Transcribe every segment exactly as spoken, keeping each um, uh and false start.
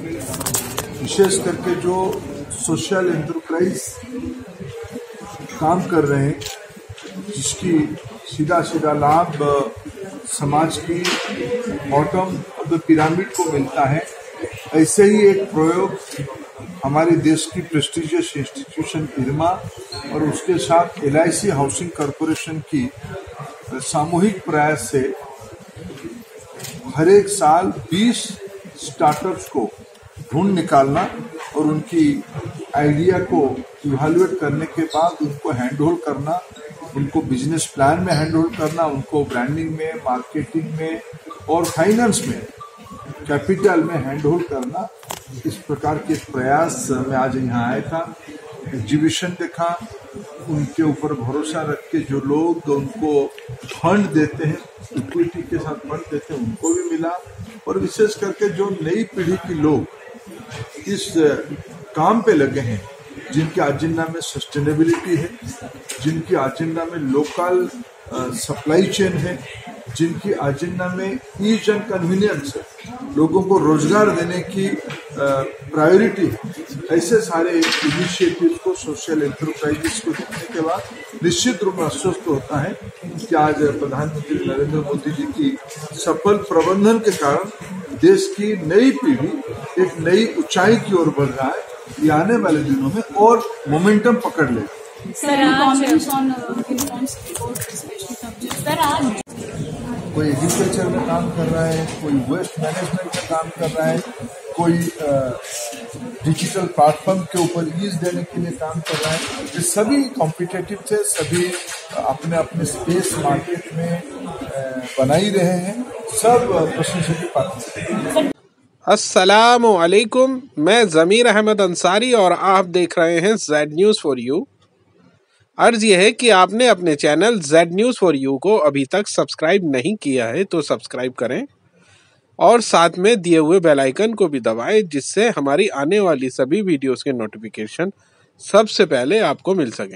विशेष करके जो social enterprise काम कर रहे हैं, जिसकी सीधा सीधा लाभ समाज की बॉटम ऑफ द पिरामिड को मिलता है, ऐसे ही एक प्रयोग हमारे देश की प्रेस्टिजियस इंस्टीट्यूशन इरमा और उसके साथ L I C housing corporation की सामूहिक प्रयास से हर एक साल बीस स्टार्टअप्स को ढूंढ निकालना और उनकी आइडिया को इवैल्यूएट करने के बाद उनको हैंड होल्ड करना, उनको बिजनेस प्लान में हैंड होल्ड करना, उनको ब्रांडिंग में, मार्केटिंग में और फाइनेंस में, कैपिटल में हैंड होल्ड करना, इस प्रकार के प्रयास में आज यहाँ आया था। एग्जीबिशन देखा, उनके ऊपर भरोसा रख के जो लोग उनको फंड देते हैं, इक्विटी के साथ फंड देते हैं, उनको भी मिला। और विशेष करके जो नई पीढ़ी के लोग इस काम पे लगे हैं, जिनके एजेंडा में सस्टेनेबिलिटी है, जिनकी एजेंडा में लोकल सप्लाई चेन है, जिनकी एजेंडा में ईज एंड कन्वीनियंस है, लोगों को रोजगार देने की प्रायोरिटी है, ऐसे सारे इनिशिएटिव को, सोशल एंटरप्राइजेस को देखने के बाद निश्चित रूप में आश्वस्त होता है कि आज प्रधानमंत्री नरेंद्र मोदी जी की सफल प्रबंधन के कारण देश की नई पीढ़ी एक नई ऊंचाई की ओर बढ़ रहा है। ये आने वाले दिनों में और मोमेंटम पकड़ लेगा। कोई एग्रीकल्चर में काम कर रहा है, कोई वेस्ट मैनेजमेंट में काम कर रहा है, कोई डिजिटल प्लेटफॉर्म के ऊपर ईज देने के लिए काम कर रहा है। ये सभी कॉम्पिटिटिव थे, सभी अपने अपने स्पेस मार्केट में बना ही रहे हैं, सब प्रशंसा की पात्र। अस्सलामु अलैकुम, मैं ज़मीर अहमद अंसारी और आप देख रहे हैं जेड न्यूज़ फॉर यू। अर्ज़ यह है कि आपने अपने channel Z news for you को अभी तक सब्सक्राइब नहीं किया है तो सब्सक्राइब करें और साथ में दिए हुए बेल आइकन को भी दबाएं, जिससे हमारी आने वाली सभी वीडियोस के नोटिफिकेशन सबसे पहले आपको मिल सकें।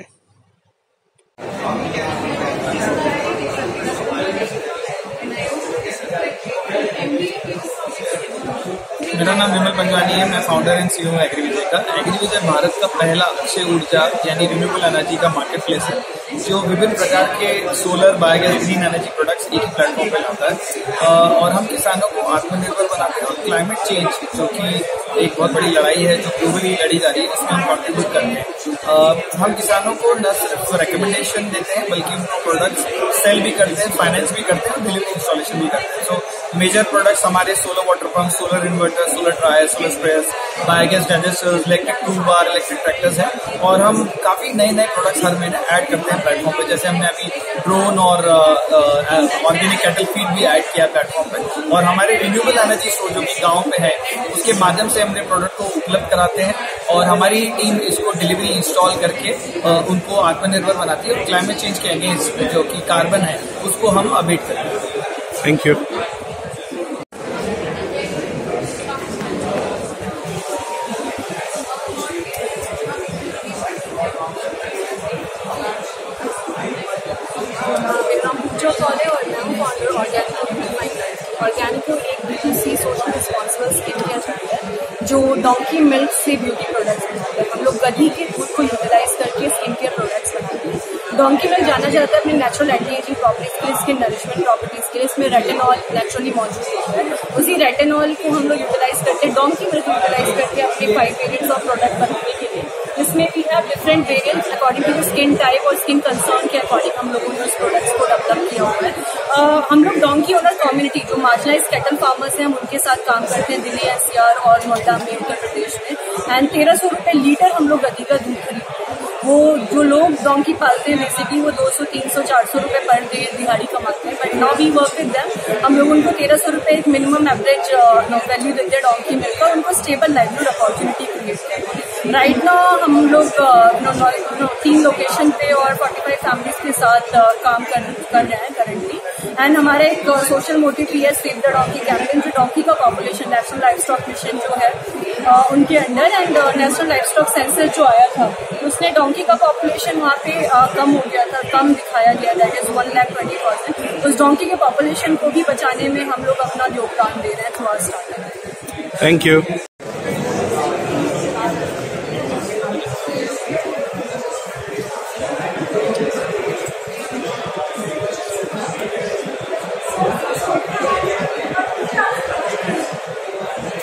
मेरा नाम विमल पंजवानी है, मैं फाउंडर एंड सीईओ हूँ एग्रीविजय का। एग्रीविजय भारत का पहला अक्षय ऊर्जा यानी रिन्यूएबल एनर्जी का मार्केट प्लेस है, जो विभिन्न प्रकार के solar, biogas, green energy products एक ही प्लेटफॉर्म पर लाता है। और हम किसानों को आत्मनिर्भर बनाते हैं और क्लाइमेट चेंज, जो कि एक बहुत बड़ी लड़ाई है जो ग्लोबली लड़ी जा रही है, इसमें हम कॉन्ट्रीब्यूट करते हैं। हम किसानों को न सिर्फ रिकमेंडेशन देते हैं बल्कि उनको प्रोडक्ट्स सेल भी करते हैं, फाइनेंस भी करते हैं और डिलीवरी इंस्टॉलेशन भी करते हैं। सो मेजर प्रोडक्ट्स हमारे solar water pump, solar inverter, solar dryer, solar sprayers, biogas digesters, electric tool bar, electric tractors हैं। और हम काफी नए नए प्रोडक्ट्स हर महीने ऐड करते हैं प्लेटफॉर्म पे। जैसे हमने अभी ड्रोन और ऑर्गेनिक कैटल फीड भी ऐड किया प्लेटफॉर्म पे। और हमारे रिन्यूएबल एनर्जी स्टोर जो कि गाँव पे है, उसके माध्यम से हमने प्रोडक्ट को उपलब्ध कराते हैं और हमारी टीम इसको डिलीवरी इंस्टॉल करके उनको आत्मनिर्भर बनाती है और क्लाइमेट चेंज के अगेंस्ट जो कि कार्बन है उसको हम अबेट करते हैं। Thank you. ऑर्गेनिको एक B two C social responsible skin care brand है जो डॉन्की मिल्क से ब्यूटी प्रोडक्ट्स बनाते हैं। हम लोग गधी के दूध को यूटिलाइज करके स्किन केयर प्रोडक्ट्स बनाते हैं। डॉन्की मिल्क जाना जाता है अपने नेचुरल एंटी एजिंग प्रॉपर्टीज के लिए, स्किन नरिशमेंट प्रॉपर्टीज के लिए। इसमें रेटिनॉल नेचुरली मौजूद होता है। उसी रेटिनॉल को हम लोग यूटिलाइज करते हैं, डॉन्की मिल्क यूटिलाइज करके अपने फाइव वेरिएंट्स ऑफ प्रोडक्ट बनाने के लिए। इसमें भी है different variants according to skin type और स्किन कंसर्न के अकॉर्डिंग हम लोगों ने उस प्रोडक्ट्स को डेवलप किया हुआ है। uh, हम लोग डॉन्की ओनर कम्युनिटी जो मार्जिनाइज कैटल फार्मर्स हैं, हम उनके साथ काम करते हैं दिल्ली, एनसीआर और नोएडा में, उत्तर प्रदेश में। एंड तेरह सौ रुपये लीटर हम लोग गधी का दूध खरीदते हैं। वो जो लोग डॉन्की पालते हैं बेसिकली वो दो सौ, तीन सौ, चार सौ रुपये पर डे दिहाड़ी कमाते हैं, but now we work with them. हम लोग उनको तेरह सौ रुपये एक मिनिमम एवरेज वैल्यू देते हैं डॉन्की मिल्क का, उनको स्टेबल लाइवलीहुड अपॉर्चुनिटी क्रिएट करते हैं। राइट नाउ हम लोग तीन लोकेशन पे और पैंतालीस फैमिलीज के साथ uh, काम कर कर रहे हैं करेंटली। एंड हमारा एक सोशल मोटिव भी है सेव द डॉन्की कैंपेन, जो डॉन्की का population national life stock mission जो है uh, उनके under and national life stock census जो आया था उसने डॉन्की का पॉपुलेशन वहाँ पे uh, कम हो गया था, कम दिखाया गया, that is one lakh twenty thousand. उस डॉन्की के पॉपुलेशन को भी बचाने में हम लोग अपना योगदान दे रहे हैं through our startup. Thank you.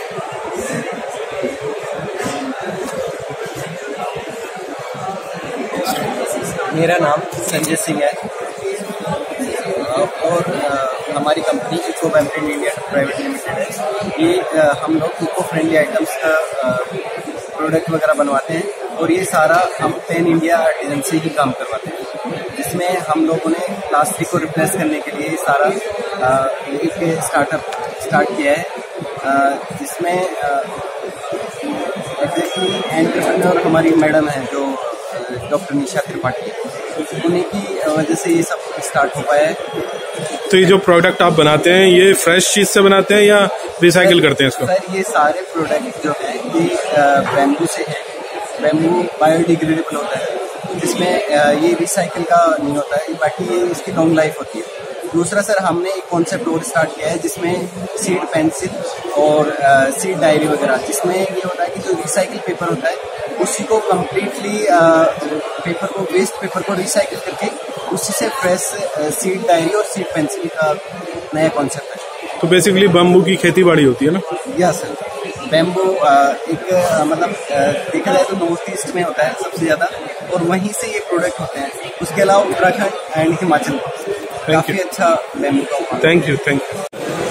मेरा नाम संजय सिंह है और हमारी कंपनी eco Bamprint India private limited है। ये हम लोग इको फ्रेंडली आइटम्स का प्रोडक्ट वगैरह बनवाते हैं और ये सारा हम पैन इंडिया आर्टिजन से ही काम करवाते हैं, जिसमें हम लोगों ने प्लास्टिक को रिप्लेस करने के लिए सारा एक स्टार्टअप स्टार्ट किया है, जिसमें एग्जैक्टली एंटरप्रेन्योर हमारी मैडम है जो डॉक्टर निशा त्रिपाठी, उन्हीं की वजह से ये सब स्टार्ट हो पाया है। तो ये जो प्रोडक्ट आप बनाते हैं ये फ्रेश चीज से बनाते हैं या रिसाइकिल करते हैं इसको? सर ये सारे प्रोडक्ट जो है ये बैम्बू से है। बैम्बू बायोडिग्रेडेबल होता है, जिसमें ये रिसाइकिल का नहीं होता है, बाकी ये इसकी लॉन्ग लाइफ होती है। दूसरा सर हमने एक कॉन्सेप्ट और स्टार्ट किया है जिसमें सीड पेंसिल और सीड डायरी वगैरह, जिसमें ये होता है कि जो रिसाइकिल पेपर होता है उसी को कम्प्लीटली पेपर को वेस्ट पेपर को रिसाइकिल करके उसी से फ्रेश सीड डायरी और सीड पेंसिल का नया कॉन्सेप्ट है। तो बेसिकली बम्बू की खेती बाड़ी होती है ना? या सर बैम्बू एक मतलब देखा जाए तो नॉर्थ ईस्ट में होता है सबसे ज़्यादा, और वहीं से ये प्रोडक्ट होते हैं। उसके अलावा उत्तराखंड एंड हिमाचल काफ़ी अच्छा बैम्बू का। Thank you thank you.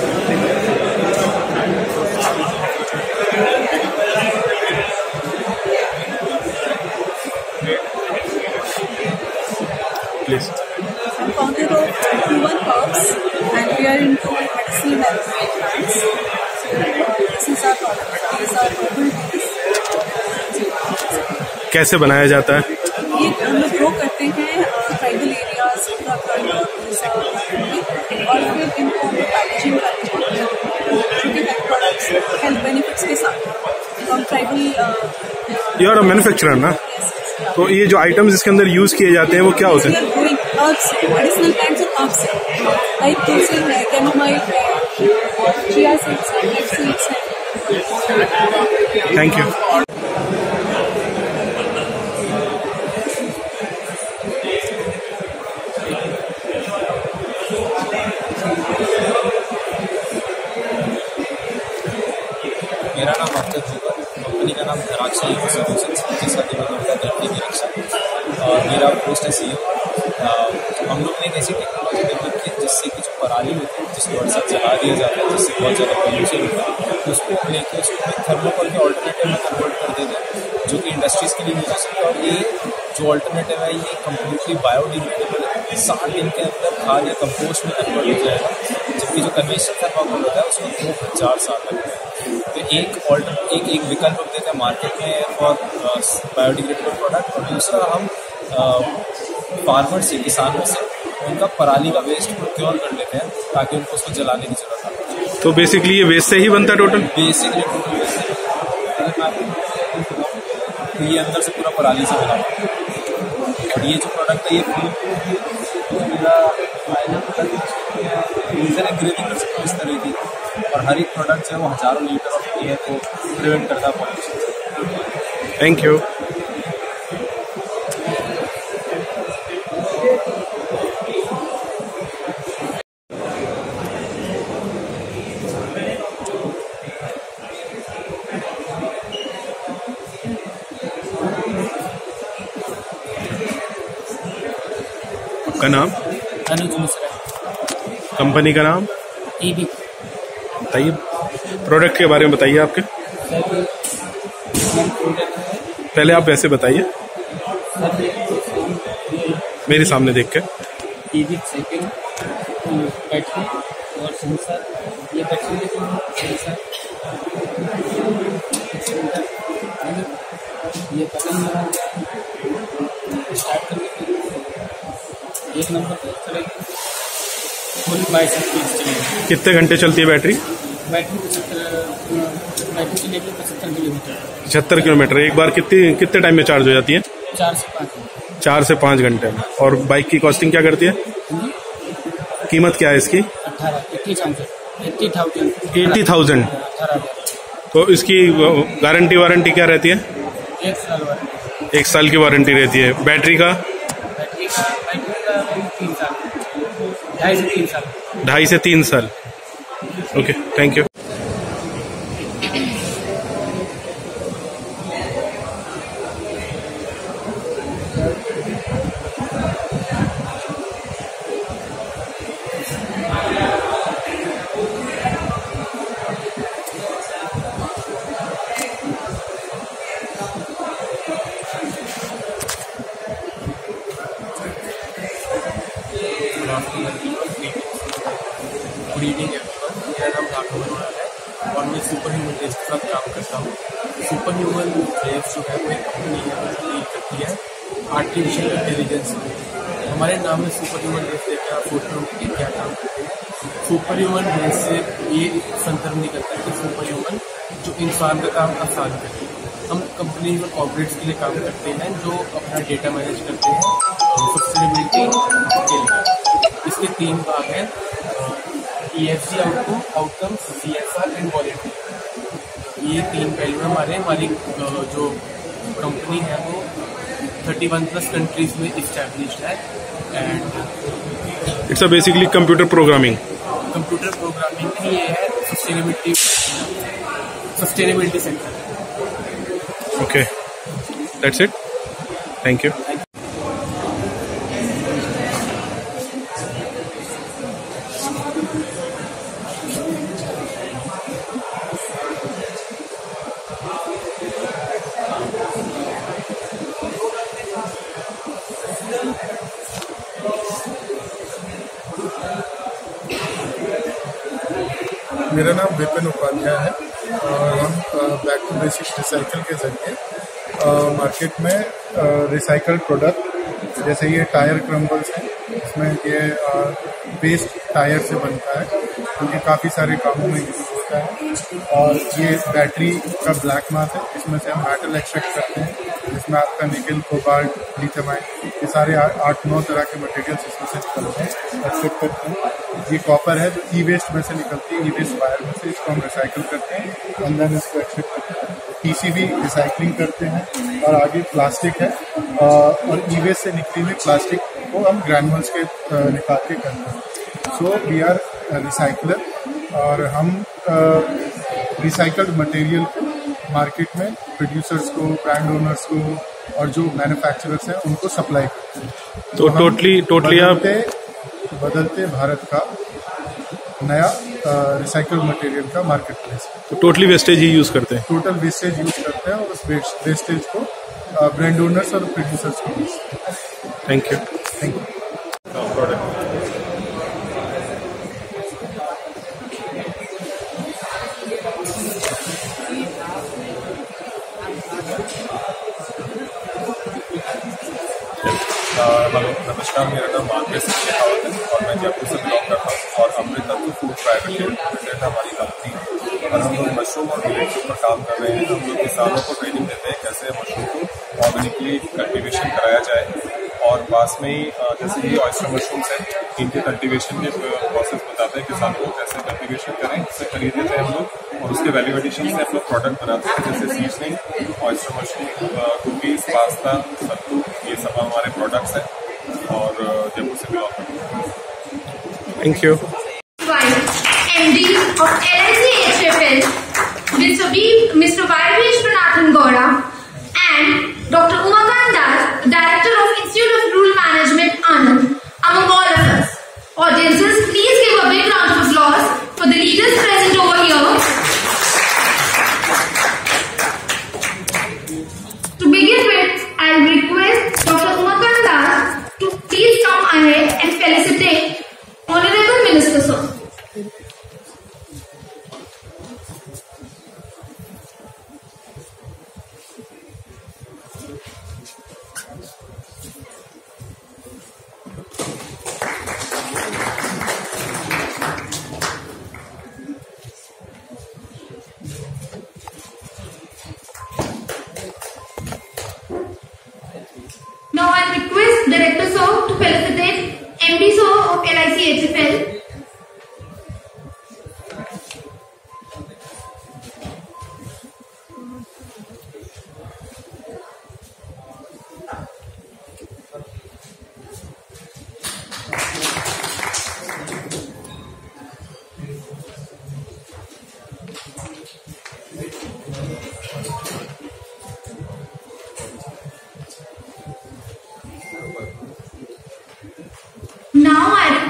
Please. I'm founder of Human Herbs and we are into medicinal health plants. So uh, this is our product. These are herbal teas. कैसे बनाया जाता है? ये हम लोग ग्रो करते हैं ट्राइबल एरियाज, उत्तराखंड और उड़ीसा में, और फिर इनको हम पैकेजिंग करते हैं छोटे हेल्थ प्रोडक्ट्स हेल्थ बेनिफिट्स के साथ। तो हम tribal you are a manufacturer ना? तो ये जो आइटम्स इसके अंदर यूज किए जाते हैं वो क्या होते हैं? मेडिसिनल प्लांट्स और हर्ब्स है, लाइक तुलसी है, कैमोमाइल है, चिया सीड्स है, फ्लैक्स सीड्स है। Thank you. मेरा नाम अफ्ताब जुगर, कंपनी का नाम धराक्षी सोल्यूशंस, जिसका डेवलपमेंट का दृष्टि निरीक्षक, और मेरा पोस्ट है सीईओ। हम लोग ने एक ऐसी टेक्नोलॉजी डेवलप की जिससे कि जो पराली होती है जिसको वर्षा जला दिया जाता है, जिससे बहुत ज़्यादा पोल्यूशन होता है, उसको लेकर उसको थर्मोकोल के ऑल्टरनेटिव में कन्वर्ट कर देते हैं, जो कि इंडस्ट्रीज़ के लिए यूज हो सकता है। और ये जो ऑल्टरनेटिव है ये कम्प्लीटली बायोडिग्रेडेबल है, साठ दिन के अंदर खाद या कंपोस्ट में कन्वर्ट हो जाएगा, जबकि जो कन्वेंशनल थर्मोकोल होता है उसमें दो हजार साल लगते हैं। तो एक ऑल्टर एक एक विकल्प हम देते हैं मार्केट में फॉर बायोडिग्रेडेबल प्रोडक्ट, और दूसरा हम फार्मर से, किसानों से उनका पराली का वेस्ट प्रोक्योर कर लेते हैं ताकि उनको उसको जलाने की जरूरत ना हो। तो बेसिकली ये वेस्ट से ही बनता है टोटल? बेसिकली टोटल वेस्ट से, तो ये अंदर से पूरा पराली से बना हुआ है। और ये जो प्रोडक्ट है ये पूरा यूजर एग्रेविंग कर सकते हो इस तरह की, और हर एक प्रोडक्ट जो है वो हजारों लीटर ऑफ एयर को प्रिवेंट करता है पॉल्यूशन। Thank you. आपका नाम? अनुज मिश्रा। कंपनी का नाम? ईबी। बताइए प्रोडक्ट के बारे में बताइए आपके। पहले आप वैसे बताइए मेरे सामने देख के। ईबी सेकंड बैटरी और सेंसर, ये बैटरी सेंसर, ये बटन स्टार्ट करने के लिए एक नंबर पर चलेगी, फुल बाईस स्पीड चलेगी। कितने घंटे चलती है बैटरी? बैटरी बैटरी चलेगी पचहत्तर किलोमीटर। पचहत्तर किलोमीटर एक बार कितनी कितने टाइम में चार्ज हो जाती है? चार से पाँच चार से पाँच घंटे में। और बाइक की कॉस्टिंग क्या करती है? कीमत क्या है इसकी? अठारह eighty thousand eighty thousand eighty thousand तो इसकी गारंटी वारंटी क्या रहती है? एक साल वारंटी। एक साल की वारंटी रहती है। बैटरी का? बैटरी का बैटरी का तीन साल ढाई से तीन साल ढाई से तीन साल okay thank you. Good evening everyone, मेरा नाम राघव अरोड़ा है और मैं सुपर ह्यूमन रेस के साथ काम करता हूँ। सुपर ह्यूमन रेस जो है वो एक कंपनी है जो डील करती है आर्टिफिशियल इंटेलिजेंस में। हमारे नाम में सुपर ह्यूमन रेस देकर आप सोच रहे कि क्या काम करते हैं। सुपर ह्यूमन रेस से ये संदर्भ निकलता है कि सुपर ह्यूमन जो इंसान का काम आसान करते हैं। हम कंपनी और कॉर्पोरेट्स के लिए काम करते हैं जो अपना डेटा मैनेज करते हैं सस्टेनेबिलिटी के लिए। इसके तीन भाग हैं, E F C outcome outcome C S R and quality. ये तीन पहलू है हमारे हमारी जो कंपनी है वो थर्टी वन प्लस कंट्रीज में इस्टेब्लिश्ड है and it's a basically computer programming computer programming ही ये है sustainability sustainability sector. Okay, that's it, thank you. मेरा नाम विपिन उपाध्याय है और हम बैक टू बेसिक्स रिसाइकल के जरिए मार्केट में रिसाइकल्ड प्रोडक्ट जैसे ये टायर क्रम्बल्स हैं, इसमें ये वेस्ट टायर से बनता है क्योंकि काफ़ी सारे कामों में यूज होता है। और ये बैटरी का ब्लैक मास है, इसमें से हम मेटल एक्सट्रैक्ट करते हैं जिसमें आपका निकल, कोबाल्ट, लिथियम आयन, ये सारे आठ नौ तरह के मटेरियल्स इसमें से निकलते हैं, एक्सट्रैक्ट करते हैं। ये कॉपर है जो ई वेस्ट में से निकलती है, ई वेस्ट वायर में से, इसको हम रिसाइकिल करते हैं और देन इसको एक्सट्रैक्ट करते हैं। पीसीबी रिसाइकलिंग करते हैं और आगे प्लास्टिक है और ई वेस्ट से निकली हुई प्लास्टिक को हम ग्रैनुअल्स के निकाल के करते हैं। सो वी आर रिसाइकलर और हम रिसाइकल्ड मटेरियल को मार्केट में प्रोड्यूसर्स को, ब्रांड ओनर्स को और जो मैन्युफैक्चरर्स हैं उनको सप्लाई करते हैं। तो टोटली टोटली आप बदलते भारत का नया रिसाइकल्ड मटेरियल का मार्केट प्लेस है। तो टोटली वेस्टेज ही यूज करते हैं टोटल वेस्टेज यूज करते हैं और उस वेस्टेज को ब्रांड ओनर्स और प्रोड्यूसर्स को बेचते हैं। Thank you thank you. Hello, नमस्कार, मेरा नाम मार्केट शेखावत है और मैं जयपुर से बिलोंग करता हूँ और Amrit Tatva food private limited हमारी कंपनी है और हम लोग मशरूम और मिलेट्स पर काम कर रहे हैं। हम लोग किसानों को ट्रेनिंग देते हैं कैसे मशरूम को ऑर्गेनिकली कल्टीवेशन कराया जाए और पास में ही जैसे ये ऑयस्टर मशरूम्स हैं, इनके कल्टीवेशन के प्रोसेस बताते हैं किसानों को कैसे कल्टीवेशन करें, उससे खरीद लेते हैं हम लोग और उसके वैल्यू एडिशन से हम लोग प्रोडक्ट बनाते हैं जैसे seasoning, oyster mushroom, cookies, pasta, sattu, ये सब हमारे प्रोडक्ट्स हैं और जयपुर से बिलोंग करते हैं। Thank you. M D of L I C H F L, Mister V, Mister Vairveshwanathan Gaura, and Doctor Umakant Das, Director of Institute of Rural Management, Anand, among all of us. Audiences, please give a big round of applause for the leaders present over here. To begin with, I'll request Doctor Umakant Das to please come ahead and felicitate Honorable Minister Sir. Now I request Director Sir to felicitate M D Sir of L I C H F L.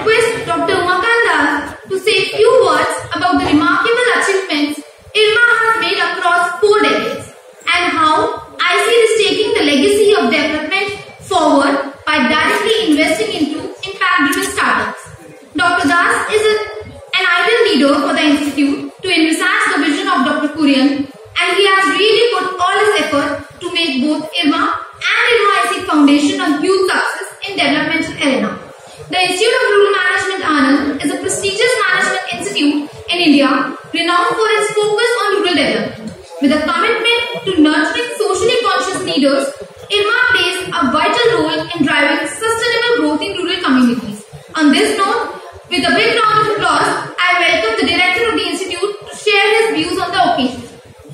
request Doctor Umakant Das to say a few words about the remarkable achievements IRMA has made across four decades and how I C is taking the legacy of development forward by directly investing into impact-driven startups. Doctor Das is a, an ideal leader for the institute to envisage the vision of Doctor Kurian, and he has really put all his effort to make both IRMA and IRMA I C Foundation a huge success in developmental arena. The Institute of Rural Management Anand is a prestigious management institute in India renowned for its focus on rural development. With a commitment to nurturing socially conscious leaders, IRMA plays a vital role in driving sustainable growth in rural communities. On this note, with a big round of applause, I welcome the director of the institute to share his views on the occasion.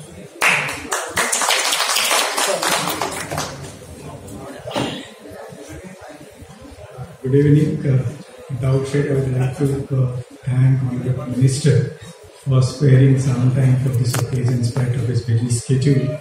Good evening. Uh, at the outset, I would like to uh, thank Honorable Minister for sparing some time for this occasion in spite of his busy schedule.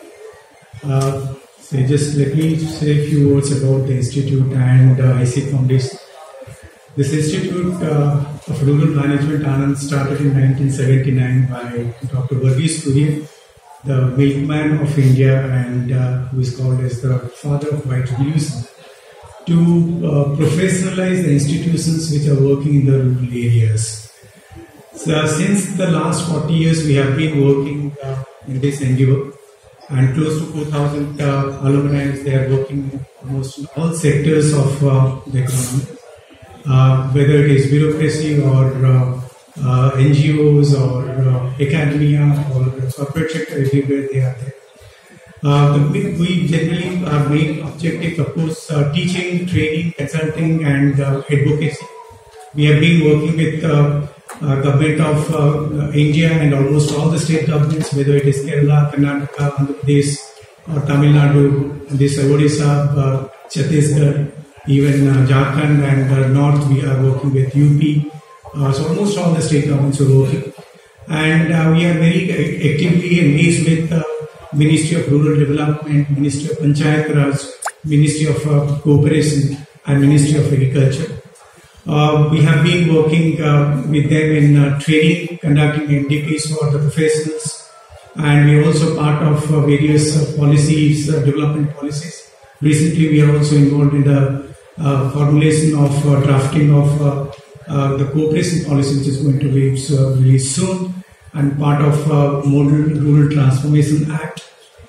Uh, so just let me say a few words about the Institute and uh, I C Foundation. This Institute uh, of Rural Management Anand started in nineteen seventy-nine by Doctor Varghese Kurian, the milkman of India, and uh, who is called as the father of white revolution, to uh, professionalize the institutions which are working in the rural areas. So since the last forty years, we have been working uh, in this endeavor, and close to four thousand uh, alumni, they are working almost in all sectors of uh, the economy, uh, whether it is bureaucracy or uh, uh, N G Os or uh, academia or corporate sector, everywhere they are there. Uh, the, we generally our main objective, of course, uh, teaching, training, consulting, and uh, advocacy. We have been working with uh, uh, government of uh, India and almost all the state governments, whether it is Kerala, Karnataka, Andhra Pradesh, or Tamil Nadu, this Odisha, uh, Chhattisgarh, even uh, Jharkhand and uh, North. We are working with U P. Uh, so almost all the state governments are working, and uh, we are very actively engaged with Uh, Ministry of Rural Development, Ministry of Panchayat Raj, Ministry of uh, Cooperation, and Ministry of Agriculture. Uh, we have been working uh, with them in uh, training, conducting M D Ps for the professionals, and we are also part of uh, various uh, policies, uh, development policies. Recently, we are also involved in the uh, formulation of uh, drafting of uh, uh, the cooperation policy, which is going to be uh, released soon, and part of uh, Model Rural Transformation Act.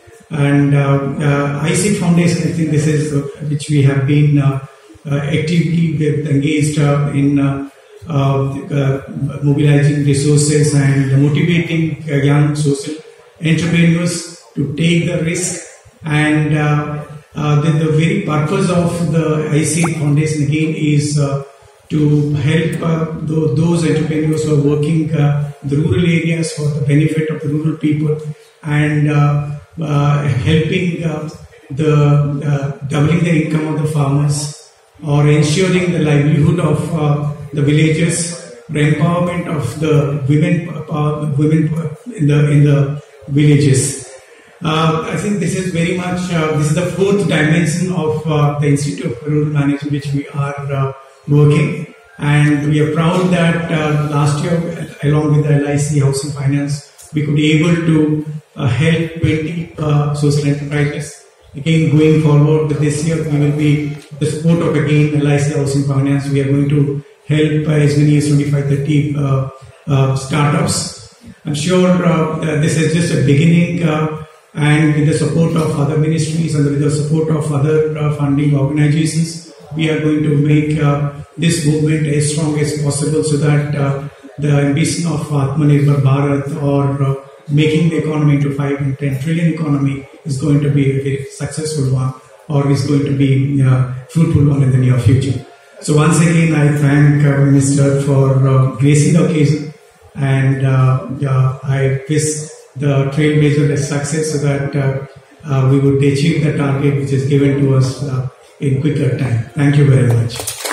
And uh, uh, I C Foundation, I think this is uh, which we have been uh, uh, actively engaged uh, in uh, uh, uh, mobilizing resources and motivating uh, young social entrepreneurs to take the risk. And uh, uh, the, the very purpose of the I C Foundation again is uh, to help uh, th those entrepreneurs who are working uh, in the rural areas for the benefit of the rural people, and uh, uh, helping uh, the uh, doubling the income of the farmers, or ensuring the livelihood of uh, the villagers, the empowerment of the women, uh, women in the in the villages. Uh, I think this is very much uh, this is the fourth dimension of uh, the Institute of Rural Management which we are uh, working, and we are proud that uh, last year, along with the L I C Housing Finance, we could be able to uh, help twenty uh, social enterprises. Again, going forward with this year, we will be the support of again L I C Housing Finance. We are going to help uh, as many as twenty-five, thirty uh, uh, startups. I'm sure uh, this is just a beginning, uh, and with the support of other ministries and with the support of other uh, funding organizations, we are going to make uh, this movement as strong as possible, so that uh, the ambition of Atmanirbhar Bharat, or uh, making the economy into five and ten trillion economy, is going to be a very successful one, or is going to be uh, fruitful one in the near future. So once again, I thank uh, Minister for uh, gracing the occasion, and uh, uh, I wish the trailblazer a success, so that uh, uh, we would achieve the target which is given to us uh, in quicker time. Thank you very much.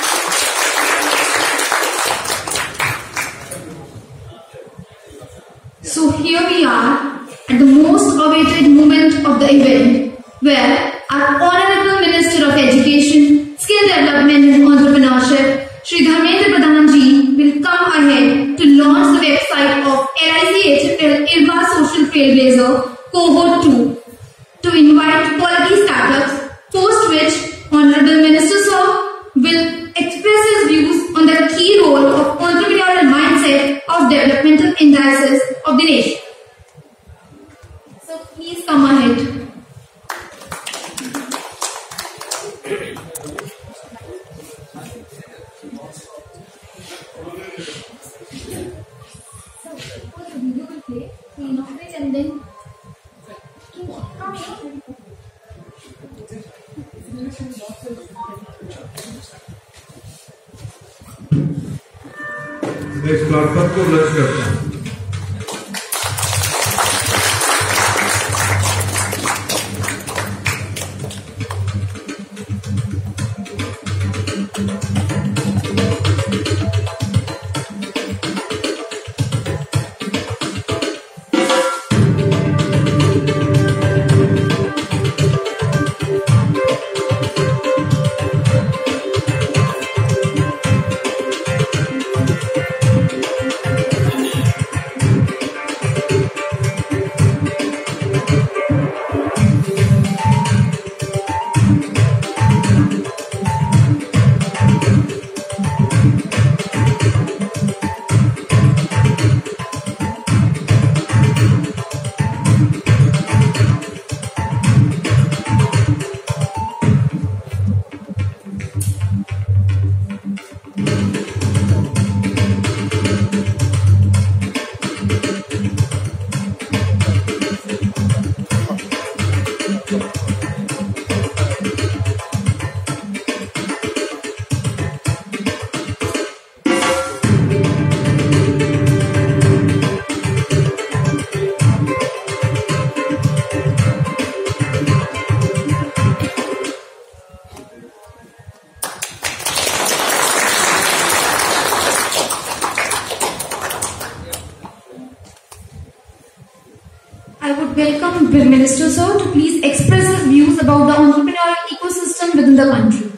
So here we are at the most awaited moment of the event, where our Honorable Minister of Education, Skill Development and Entrepreneurship, Shri Dharmendra Pradhan Ji, indices of the nation. So please come ahead. And then इस platform को launch करते हैं। I would welcome the Minister Sir to please express his views about the entrepreneurial ecosystem within the country.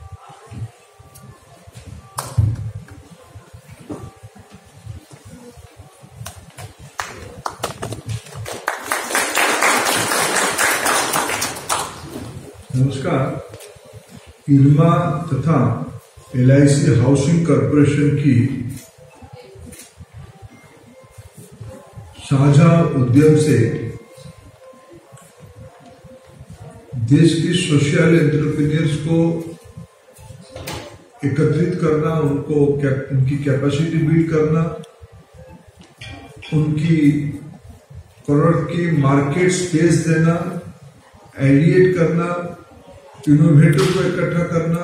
नमस्कार। इरमा तथा L I C housing corporation की साझा उद्यम से देश की सोशल एंटरप्रेन्योर्स को एकत्रित करना, उनको उनकी कैपेसिटी बिल्ड करना, उनकी प्रोडक्ट की मार्केट स्पेस देना, आइडिएट करना, इनोवेटर को इकट्ठा करना,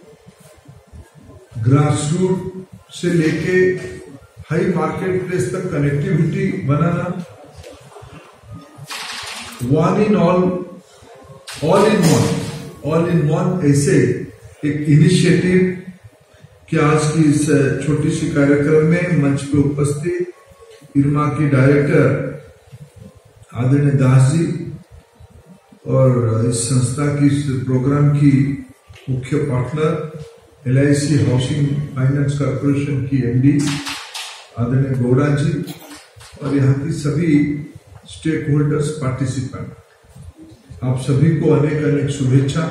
ग्रासरूट से लेके हाई मार्केट प्लेस तक कनेक्टिविटी बनाना, one in all, all in one, all in one ऐसे एक इनिशिएटिव कि आज की इस छोटी सी कार्यक्रम में मंच पे उपस्थित इरमा की डायरेक्टर आदरणीय दास जी और इस संस्था की इस प्रोग्राम की मुख्य partner L I C housing finance corporation की एम डी आदरणीय गौड़ा जी और यहाँ की सभी स्टेक होल्डर्स, पार्टिसिपेंट, आप सभी को अनेक अनेक शुभेच्छा।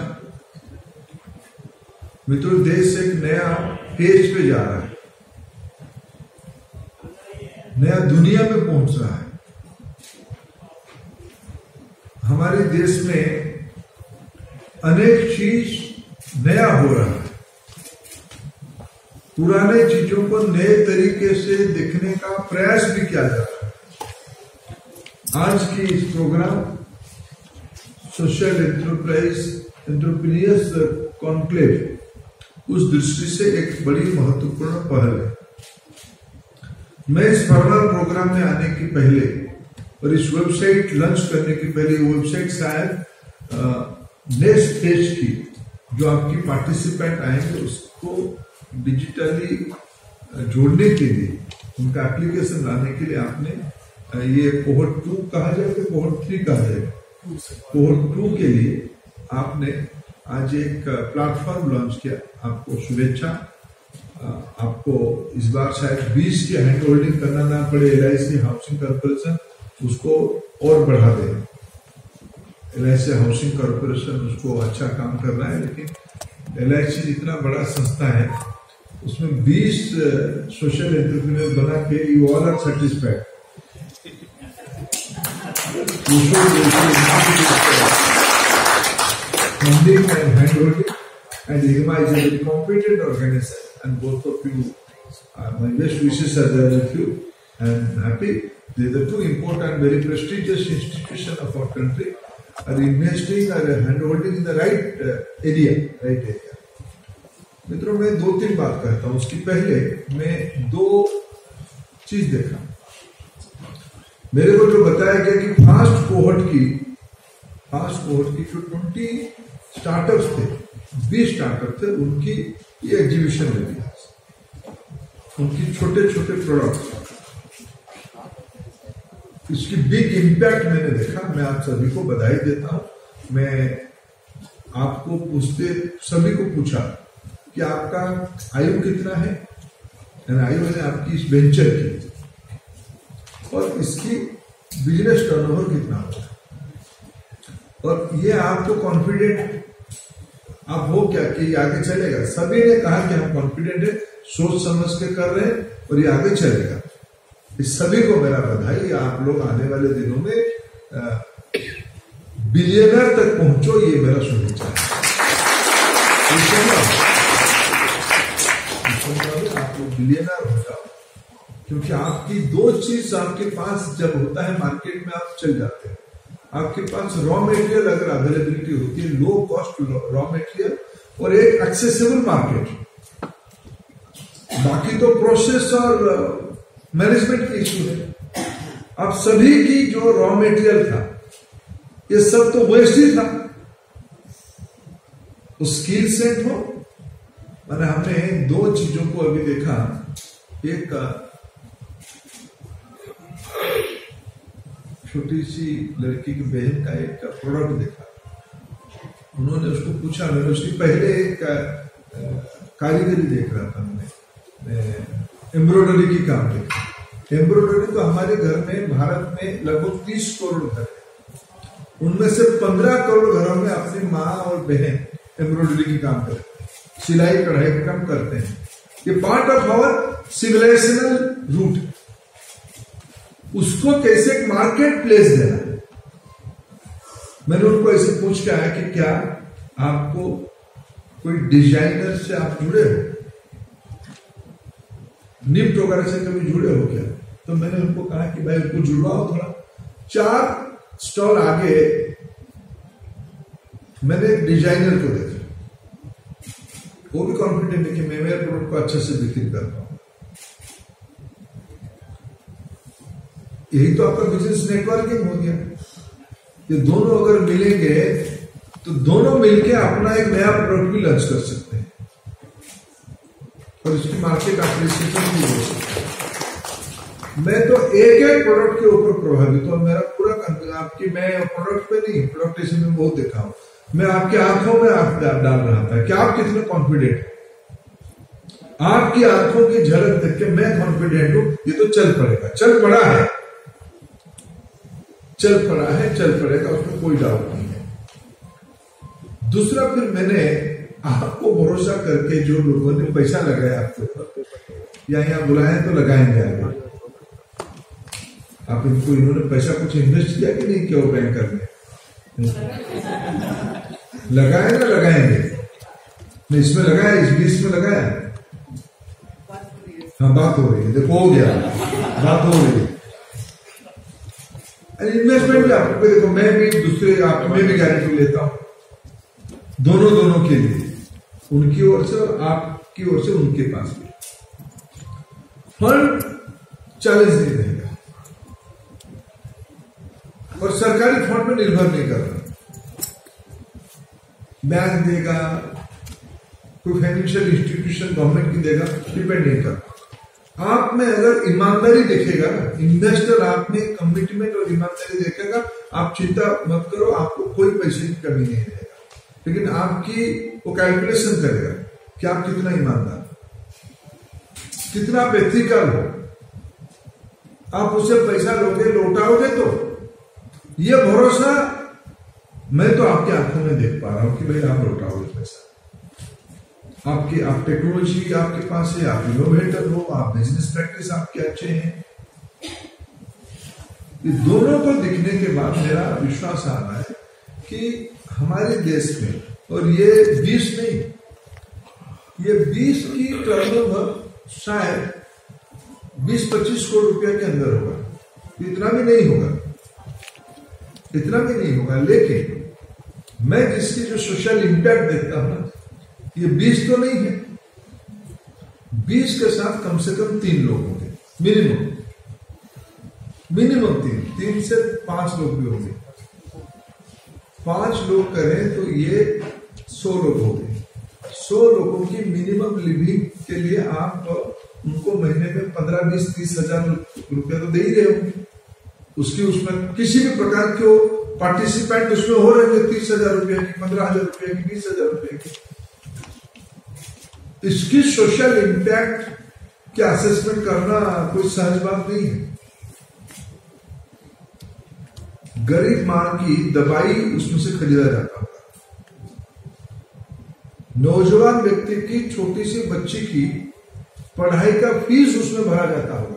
मित्रों, देश एक नया पेज पे जा रहा है, नया दुनिया में पहुंच रहा है। हमारे देश में अनेक चीज नया हो रहा है, पुराने चीजों को नए तरीके से देखने का प्रयास भी किया जा रहा है। आज की इस programme social enterprise entrepreneurs conclave उस दृष्टि से एक बड़ी महत्वपूर्ण पहल है। मैं इस फॉर्मल प्रोग्राम में आने के पहले और इस वेबसाइट लॉन्च करने के पहले, वेबसाइट शायद नेक्स्ट स्टेज की जो आपकी पार्टिसिपेंट आएंगे उसको डिजिटली जोड़ने के लिए, उनका एप्लीकेशन लाने के लिए आपने ये कोहर्ट टू कहा जाए तो कोहर्ट थ्री कहा जाए, कोहर्ट टू के लिए आपने आज एक प्लेटफॉर्म लॉन्च किया। आपको शुभेच्छा। आपको इस बार शायद बीस की हैंड होल्डिंग करना ना पड़े, L I C housing corporation उसको और बढ़ा दे। L I C housing corporation उसको अच्छा काम कर रहा है, लेकिन एल आई सी इतना बड़ा संस्था है उसमें बीस सोशल एंटरप्रेन्योर बना के you all are satisfied. Funding and handholding, and I G M A is a very competent organization, and both of you, uh, my best wishes are there with you, and happy. They are the two important, very prestigious institutions of our country are investing or handholding in the right uh, area, right area. मित्रों, मैं दो तीन बात कहता हूँ। उसकी पहले मैं दो चीज देखा। मेरे को जो बताया गया कि फास्ट कोहर्ट की फास्ट कोहर्ट की जो ट्वेंटी स्टार्टअप्स थे, बीस स्टार्टअप थे, उनकी ये एग्जीबिशन में दिया, उनकी छोटे छोटे प्रोडक्ट, इसकी बिग इम्पैक्ट मैंने देखा। मैं आप सभी को बधाई देता हूं। मैं आपको पूछते सभी को पूछा कि आपका आयु कितना है, आयु है आपकी इस वेंचर की, और इसकी बिजनेस टर्नओवर कितना होगा, और ये आपको कॉन्फिडेंट आप हो क्या कि ये आगे चलेगा। सभी ने कहा कि हम कॉन्फिडेंट है, सोच समझ के कर रहे हैं और ये आगे चलेगा। इस सभी को मेरा बधाई। आप लोग आने वाले दिनों में बिलियनर तक पहुंचो, ये मेरा शुभेच्छा है। आप लोग बिलियनर हो जाओ, क्योंकि आपकी दो चीज आपके पास जब होता है मार्केट में, आप चल जाते हैं। आपके पास रॉ मटेरियल अगर अवेलेबिलिटी होती है, लो कॉस्ट रॉ मटेरियल, और एक एक्सेसिबल मार्केट, बाकी तो प्रोसेस और मैनेजमेंट की इशू है। अब सभी की जो रॉ मटेरियल था, ये सब तो वेस्ट ही था। तो स्किल सेट हो, मैंने हमने दो चीजों को अभी देखा। एक छोटी सी लड़की की बहन का एक प्रोडक्ट देखा, उन्होंने उसको पूछा, मैंने उसकी पहले एक कारीगरी देख रहा था, मैंने एम्ब्रॉयडरी की काम देखा। एम्ब्रॉयडरी तो हमारे घर में भारत में लगभग तीस करोड़ घर है, उनमें से पंद्रह करोड़ घरों में अपनी माँ और बहन एम्ब्रॉयडरी की काम करते हैं, सिलाई कढ़ाई का काम करते हैं। ये part of our civilisational root. उसको कैसे एक मार्केट प्लेस देना है। मैंने उनको ऐसे पूछ के आया कि क्या आपको कोई डिजाइनर से आप जुड़े हो, निफ्ट वगैरह से कभी जुड़े हो क्या? तो मैंने उनको कहा कि भाई उनको जुड़वाओ थोड़ा। चार स्टॉल आगे मैंने डिजाइनर को देखा, वो भी कॉन्फिडेंट है कि मैं मेरे प्रोडक्ट को अच्छे से बिक्री करता हूं। यही तो आपका बिजनेस नेटवर्किंग हो गया। ये दोनों अगर मिलेंगे तो दोनों मिलके अपना एक नया प्रोडक्ट भी लॉन्च कर सकते हैं और इसकी मार्केट एप्रिसिएशन भी हो सकती है। मैं तो एक एक प्रोडक्ट के ऊपर प्रभावित हूं। मेरा पूरा आपकी, मैं प्रोडक्ट पे नहीं, प्रोडक्टेशन में बहुत देखा हूं। मैं आपकी आंखों में आप डाल रहा था कि आप कितने कॉन्फिडेंट। आपकी आंखों की झलक देख के मैं कॉन्फिडेंट हूं, ये तो चल पड़ेगा। चल पड़ा है, चल पड़ा है, चल पड़ेगा, उसमें कोई डाउट नहीं है। दूसरा, फिर मैंने आपको भरोसा करके जो लोगों ने पैसा लगाया आपके ऊपर, या यहाँ बुलाए तो लगाएंगे आगे। आप इनको, इन्होंने पैसा कुछ इन्वेस्ट किया कि नहीं किया? वो बैंकर ने लगाए ना लगाएंगे, नहीं इसमें लगाया, इस बीस में लगाया। हाँ, बात हो रही है, देखो हो गया, बात हो रही है। इन्वेस्टमेंट भी आपको देखो, मैं भी दूसरे आप मैं भी गारंटी लेता हूं, दोनों दोनों के लिए, उनकी ओर से और आपकी ओर से उनके पास भी। फंड चैलेंज नहीं रहेगा और सरकारी फंड पर निर्भर नहीं करना। बैंक देगा, कोई फाइनेंशियल इंस्टीट्यूशन गवर्नमेंट की देगा, डिपेंड नहीं करता। आप में अगर ईमानदारी देखेगा, इन्वेस्टर आप में कमिटमेंट और ईमानदारी देखेगा, आप चिंता मत करो, आपको कोई पैसे की कमी नहीं रहेगा। लेकिन आपकी वो कैलकुलेशन करेगा कि आप कितना ईमानदार, कितना एथिकल हो। आप उससे पैसा लोगे, लौटाओगे, तो ये भरोसा मैं तो आपकी आंखों में देख पा रहा हूं कि भाई आप लौटाओगे पैसा। आपकी आप टेक्नोलॉजी आपके पास है, आप इनोवेटर हो, आप बिजनेस प्रैक्टिस आपके अच्छे हैं। ये दोनों को दिखने के बाद मेरा विश्वास आ रहा है कि हमारे देश में, और ये बीस नहीं, ये बीस की टर्नओवर शायद बीस पच्चीस करोड़ रुपया के अंदर होगा, इतना भी नहीं होगा, इतना भी नहीं होगा। लेकिन मैं जिसकी जो सोशल इम्पैक्ट देखता हूं, ये बीस तो नहीं है, बीस के साथ कम से कम तीन लोग होंगे, मिनिमम मिनिमम तीन तीन से पांच लोग भी होंगे। पांच लोग करें तो ये सौ लोग हो गए। सौ लोगों की मिनिमम लिविंग के लिए आप उनको महीने में पंद्रह बीस तीस हजार रुपया तो दे ही रहे होंगे। उसकी उसमें किसी भी प्रकार के पार्टिसिपेंट उसमें हो रहे हैं, तीस हजार रुपया की, पंद्रह हजार रुपया की, बीस हजार रुपया की। इसकी सोशल इम्पैक्ट के असेसमेंट करना कोई सहज बात नहीं है। गरीब मां की दवाई उसमें से खरीदा जाता होगा, नौजवान व्यक्ति की छोटी सी बच्ची की पढ़ाई का फीस उसमें भरा जाता होगा,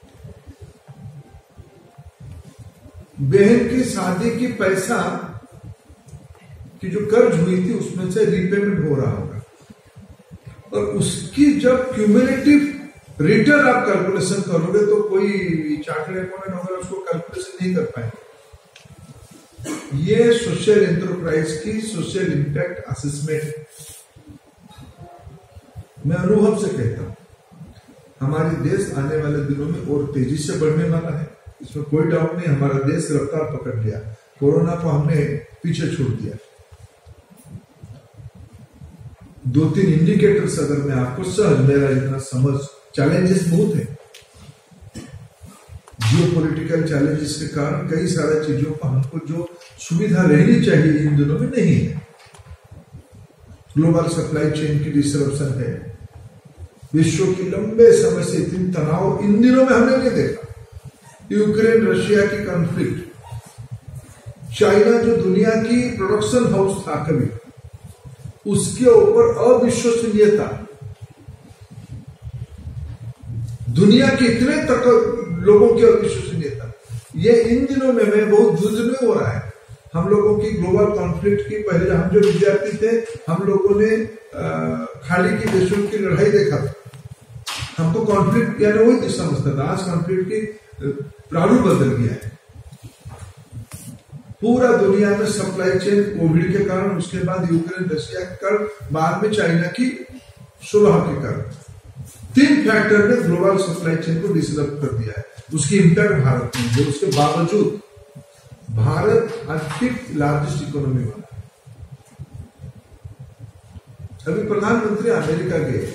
बहन की शादी की पैसा की जो कर्ज हुई थी उसमें से रीपेमेंट हो रहा होगा, और उसकी जब क्यूमुलेटिव रिटर्न आप कैलकुलेशन करोगे तो कोई चार्टर्ड अकाउंटेंट होगा उसको कैलकुलेशन नहीं कर पाएंगे। ये सोशल एंटरप्राइज की सोशल इंपैक्ट असेसमेंट मैं अनुभव से कहता हूं, हमारे देश आने वाले दिनों में और तेजी से बढ़ने वाला है, इसमें कोई डाउट नहीं। हमारा देश रफ्तार पकड़ लिया, कोरोना को हमने पीछे छोड़ दिया। दो तीन इंडिकेटर्स अगर मैं आपको सहज, मेरा इतना समझ, चैलेंजेस बहुत है, जियोपॉलिटिकल चैलेंजेस के कारण कई सारी चीजों पर हमको जो सुविधा रहनी चाहिए इन दिनों में नहीं है। ग्लोबल सप्लाई चेन की डिसरप्शन है, विश्व की लंबे समय से इतनी तनाव इन दिनों में हमने नहीं देखा। यूक्रेन रशिया की कॉन्फ्लिक्ट, चाइना जो दुनिया की प्रोडक्शन हाउस था कभी, उसके ऊपर अविश्वसनीयता, दुनिया के इतने तक लोगों की अविश्वसनीयता, ये इन दिनों में मैं बहुत जूझ में हो रहा है। हम लोगों की ग्लोबल कॉन्फ्लिक्ट की, पहले हम जो विद्यार्थी थे हम लोगों ने खाड़ी की देशों की लड़ाई देखा था, हमको कॉन्फ्लिक्ट क्या वही दिशा समझता था। आज कॉन्फ्लिक्ट की प्रारूप बदल गया है, पूरा दुनिया में सप्लाई चेन कोविड के कारण, उसके बाद यूक्रेन रशिया के कारण, बाद में चाइना की सुलह के कारण, तीन फैक्टर ने ग्लोबल सप्लाई चेन को डिसरप्ट कर दिया है। उसकी इंपैक्ट भारत में है, उसके बावजूद भारत आज फिफ्थ लार्जेस्ट इकोनॉमी बना। अभी प्रधानमंत्री अमेरिका गए,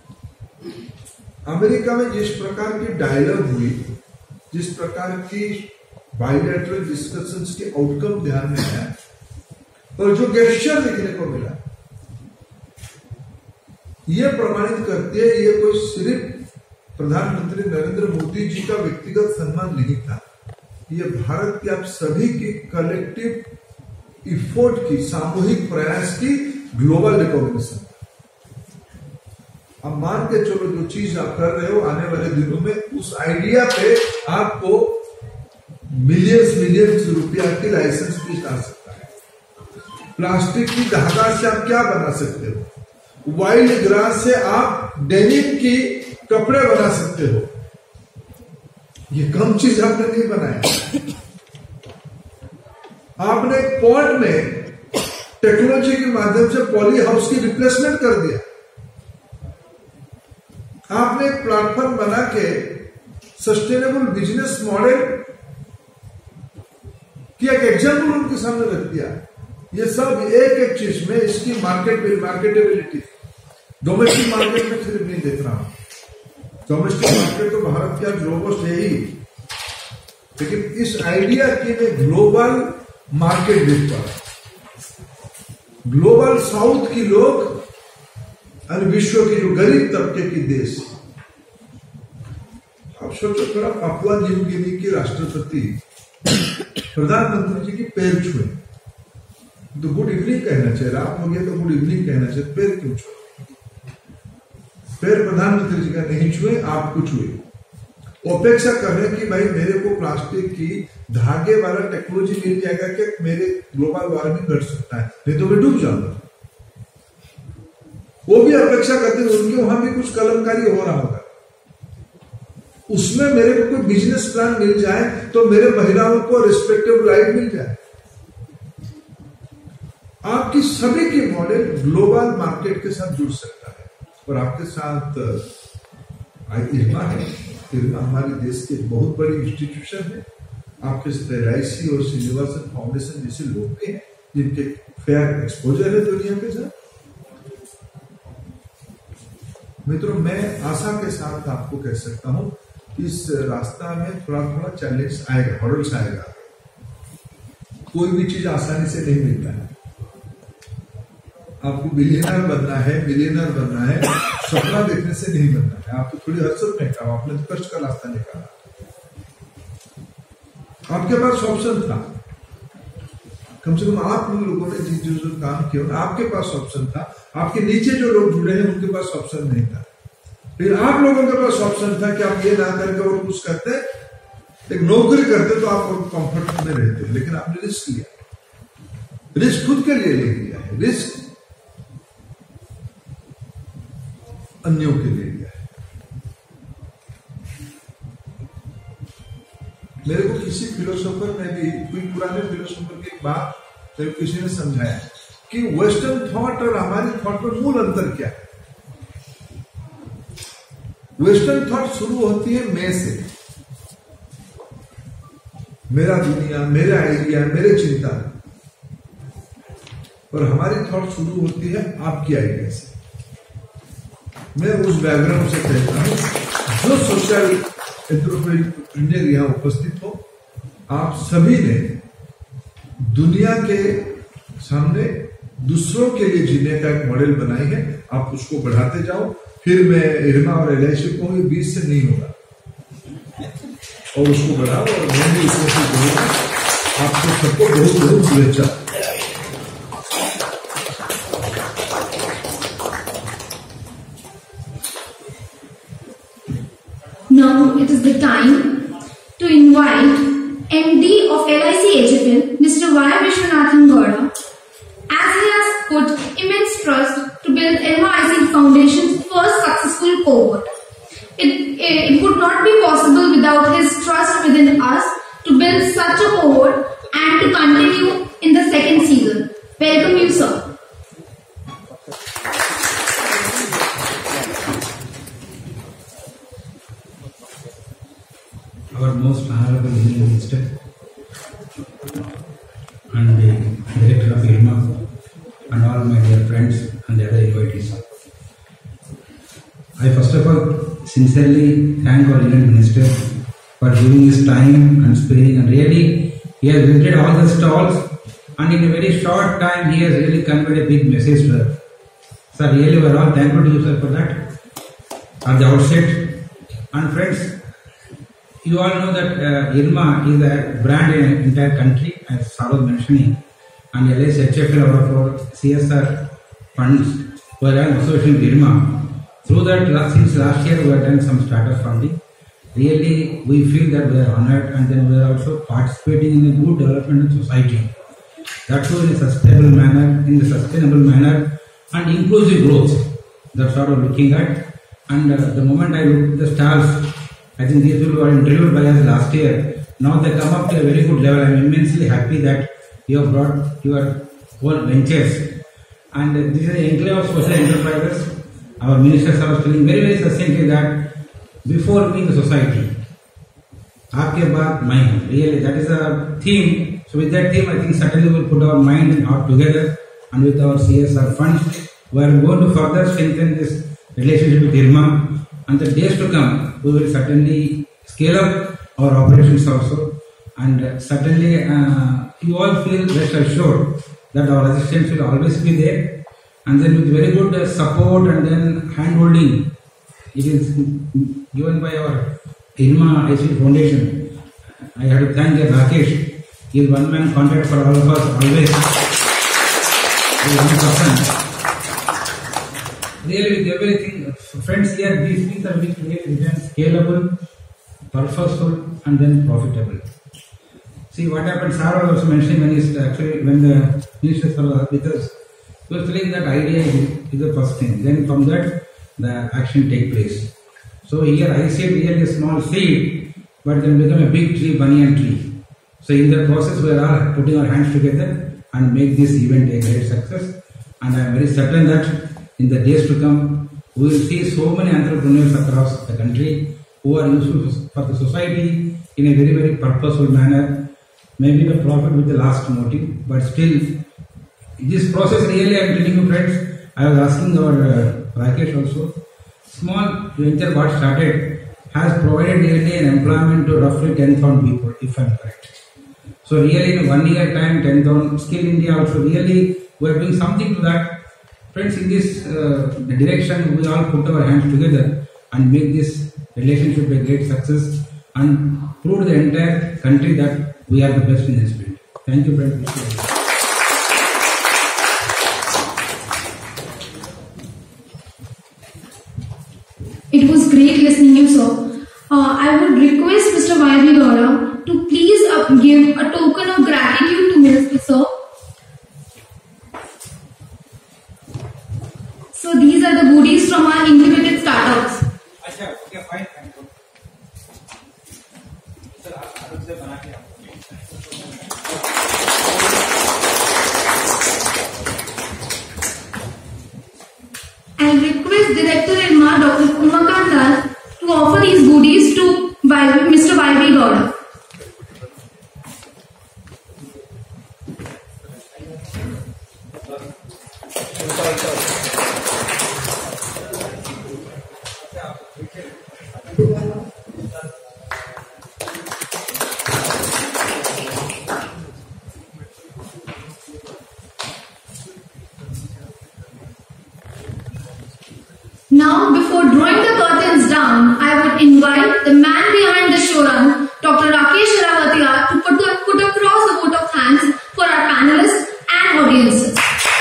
अमेरिका में जिस प्रकार की डायलॉग हुई, जिस प्रकार की बायलैटरल डिस्कशंस के आउटकम ध्यान में आया और जो गेस्चर देखने को मिला, यह प्रमाणित करती है ये कोई सिर्फ प्रधानमंत्री नरेंद्र मोदी जी का व्यक्तिगत सम्मान नहीं था, ये भारत के आप सभी की कलेक्टिव इफोर्ट की, सामूहिक प्रयास की ग्लोबल रिकॉग्निशन। अब मान के चलो जो चीज आप कर रहे हो, आने वाले दिनों में उस आइडिया पे आपको मिलियंस मिलियंस रुपया की लाइसेंस फीस आ सकता है। प्लास्टिक की धागा से आप क्या बना सकते हो, वाइल्ड ग्रास से आप डेनिम की कपड़े बना सकते हो, ये कम चीज आपने नहीं बनाया। आपने पॉन्ड में टेक्नोलॉजी के माध्यम से पॉली हाउस की रिप्लेसमेंट कर दिया। आपने एक प्लेटफॉर्म बना के सस्टेनेबल बिजनेस मॉडल की एक एग्जाम्पल उनके सामने रख दिया। ये सब एक एक चीज में इसकी मार्केट मार्केटेबिलिटी, डोमेस्टिक मार्केट में सिर्फ नहीं देख रहा हूं, डोमेस्टिक मार्केट तो भारत की आज रोबस्ट है ही, लेकिन इस आइडिया की मैं ग्लोबल मार्केट देख पा रहा। ग्लोबल साउथ की लोग और विश्व की जो गरीब तबके की देश, आप सोचो थोड़ा, पापुआ न्यू गिनी के राष्ट्रपति प्रधानमंत्री जी की पैर छुए तो गुड इवनिंग कहना चाहिए, रात हो गया तो गुड इवनिंग कहना चाहिए, पैर क्यों छुए? पैर प्रधानमंत्री जी का नहीं छुए, आपको छुए। अपेक्षा कर रहे कि भाई मेरे को प्लास्टिक की धागे वाला टेक्नोलॉजी मिल जाएगा कि मेरे ग्लोबल वार्मिंग घट सकता है, नहीं तो मैं डूब जाऊंगा। वो भी अपेक्षा करते हैं उनके वहां भी कुछ कलमकारी हो रहा होगा, उसमें मेरे को कोई बिजनेस प्लान मिल जाए तो मेरे महिलाओं को रिस्पेक्टेबल लाइफ मिल जाए। आपकी सभी की मॉडल ग्लोबल मार्केट के साथ जुड़ सकता है। और आपके साथ इरमा है, इरमा हमारे देश की बहुत बड़ी इंस्टीट्यूशन है। आपके साथ एल आई सी और यूनिवर्सल फाउंडेशन जैसे लोग भी हैं जिनके फेयर एक्सपोजर है दुनिया के साथ। मित्रों, मैं आशा के साथ आपको कह सकता हूं इस रास्ता में थोड़ा थोड़ा चैलेंज आएगा, हर्डल्स आएगा। कोई भी चीज आसानी से नहीं मिलता है। आपको बिलियनर बनना है, मिलियनर बनना है, सपना देखने से नहीं बनना है। आपको थोड़ी हसरत में काम, आपने तो कष्ट का रास्ता निकाला। आपके पास ऑप्शन था, कम से कम आप लोगों ने जिन जो, जो काम किया आपके पास ऑप्शन था। आपके नीचे जो लोग जुड़े हैं उनके पास ऑप्शन नहीं था, लेकिन आप लोगों के पास ऑप्शन था कि आप ये ना करके और कुछ करते, एक नौकरी करते तो आप कंफर्ट में रहते। लेकिन आपने रिस्क लिया, रिस्क खुद के लिए ले लिया है, रिस्क अन्यों के लिए लिया है। मेरे को किसी फिलोसोफर ने भी, कोई पुराने फिलोसोफर की बात तो किसी ने समझाया कि वेस्टर्न थॉट और हमारी थॉट में मूल अंतर क्या है। वेस्टर्न थॉट शुरू होती है मैं से, मेरा दुनिया, मेरे आइडिया, मेरे चिंता, और हमारी थॉट शुरू होती है आपकी आइडिया से। मैं उस बैकग्राउंड से कहता हूं, जो सोशल एंटरप्रेन्योर यहां उपस्थित हो, आप सभी ने दुनिया के सामने दूसरों के लिए जीने का एक मॉडल बनाई है। आप उसको बढ़ाते जाओ। फिर मैं इरमा और एल आई सी को बीच से नहीं होगा, और उसको बढ़ाओ, और मैं भी इसमें से जोड़ूंगा। आपको सबको बहुत बहुत शुभेच्छा। Now it is the time to invite M D of L I C H F L, Mister Y. Vishwanathan Gowda, as he has put immense trust to build Irma I C Foundation's first successful cohort. It, it would not be possible without his trust within us to build such a cohort and to continue in the second season. Welcome you, sir. Our most honorable Union Minister and the Director of IRMA and all my dear friends and the other invitees. I first of all sincerely thank our Union Minister for giving his time and sparing, and really he has visited all the stalls and in a very short time he has really conveyed a big message to us. Sir, really we are all thankful to you, sir, for that at the outset. And friends, you all know that uh, IRMA is a brand in the entire country, as Sar was mentioning, and L I C H F L, our, our C S R funds were an association with IRMA. Through that, since last year, we have done some startup funding. Really, we feel that we are honored, and then we are also participating in a good development of society. That too in a sustainable manner, in a sustainable manner, and inclusive growth. That's what we are looking at. And uh, the moment I look at the stars, I think these people were interviewed by us last year. Now they come up to a very good level. I am immensely happy that you have brought your whole ventures. And uh, this is an enclave of social enterprises. Our ministers are telling very, very succinctly that before me the society, aapke baad main. Really, that is a theme. So with that theme, I think certainly we will put our mind and heart together, and with our C S R funds, we are going to further strengthen this relationship with IRMA. And the days to come, we will certainly scale up our operations also, and uh, certainly uh, you all feel rest assured that our assistance will always be there, and then with very good uh, support and then hand-holding, it is given by our IRMA I C Foundation. I have to thank Rakesh. He is one man contact for all of us always. One person. really with everything, friends here, these things are very clearly written, scalable, purposeful, and then profitable. See what happened, Sir was also mentioning when he's actually, when the ministers were with us, he was telling that idea is, is the first thing. Then from that, the action take place. So here I see really a small seed, but it can become a big tree, banyan tree. So in that process, we are all putting our hands together and make this event a great success. And I am very certain that in the days to come, we will see so many entrepreneurs across the country who are useful for the society in a very, very purposeful manner. Maybe the profit with the last motive, but still, this process really, I am telling you friends, I was asking our uh, Rakesh also, small venture what started has provided really an employment to roughly ten thousand people, if I am correct. So really in one year time, ten thousand, Skill India also really, we are doing something to that. Friends, in this uh, direction, we all put our hands together and make this relationship a great success and prove the entire country that we are the best in this field. Thank you, friends. It was great listening to you, sir. Uh, I would request Mister Y V Gaura to please uh, give a token of gratitude to Mister Sir. So these are the goodies from our incubated startups. I request Director I L M A Doctor Umakant Das to offer these goodies to Mister Y V Gaura. Now, before drawing the curtains down, I would invite the man behind the showrun, Doctor Rakesh Sharawatia, to put, the, put across a vote of thanks for our panelists and audiences.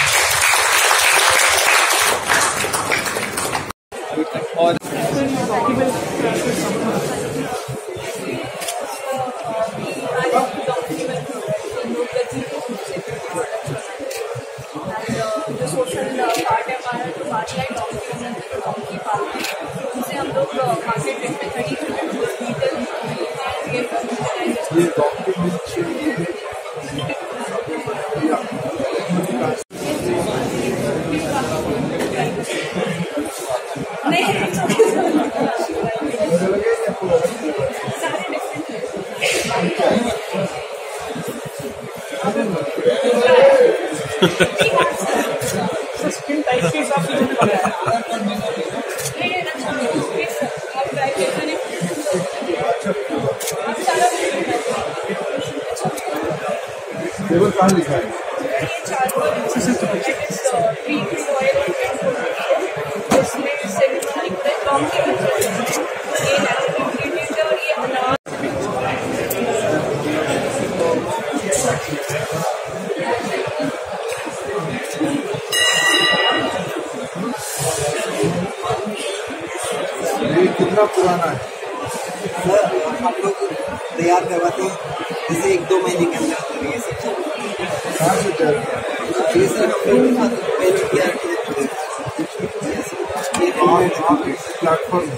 जो social part है हमारा जो part है document की part है उनसे हम लोग मार्केट में खड़ी स्किन टाइप के हिसाब से लेवल कहाँ लिखा है? कितना पुराना है सर? हम लोग तैयार करवाते हैं जैसे एक दो महीने के अंदर ये सब कहाँ से तैयार ये सर हम लोग पहले तैयार किए platform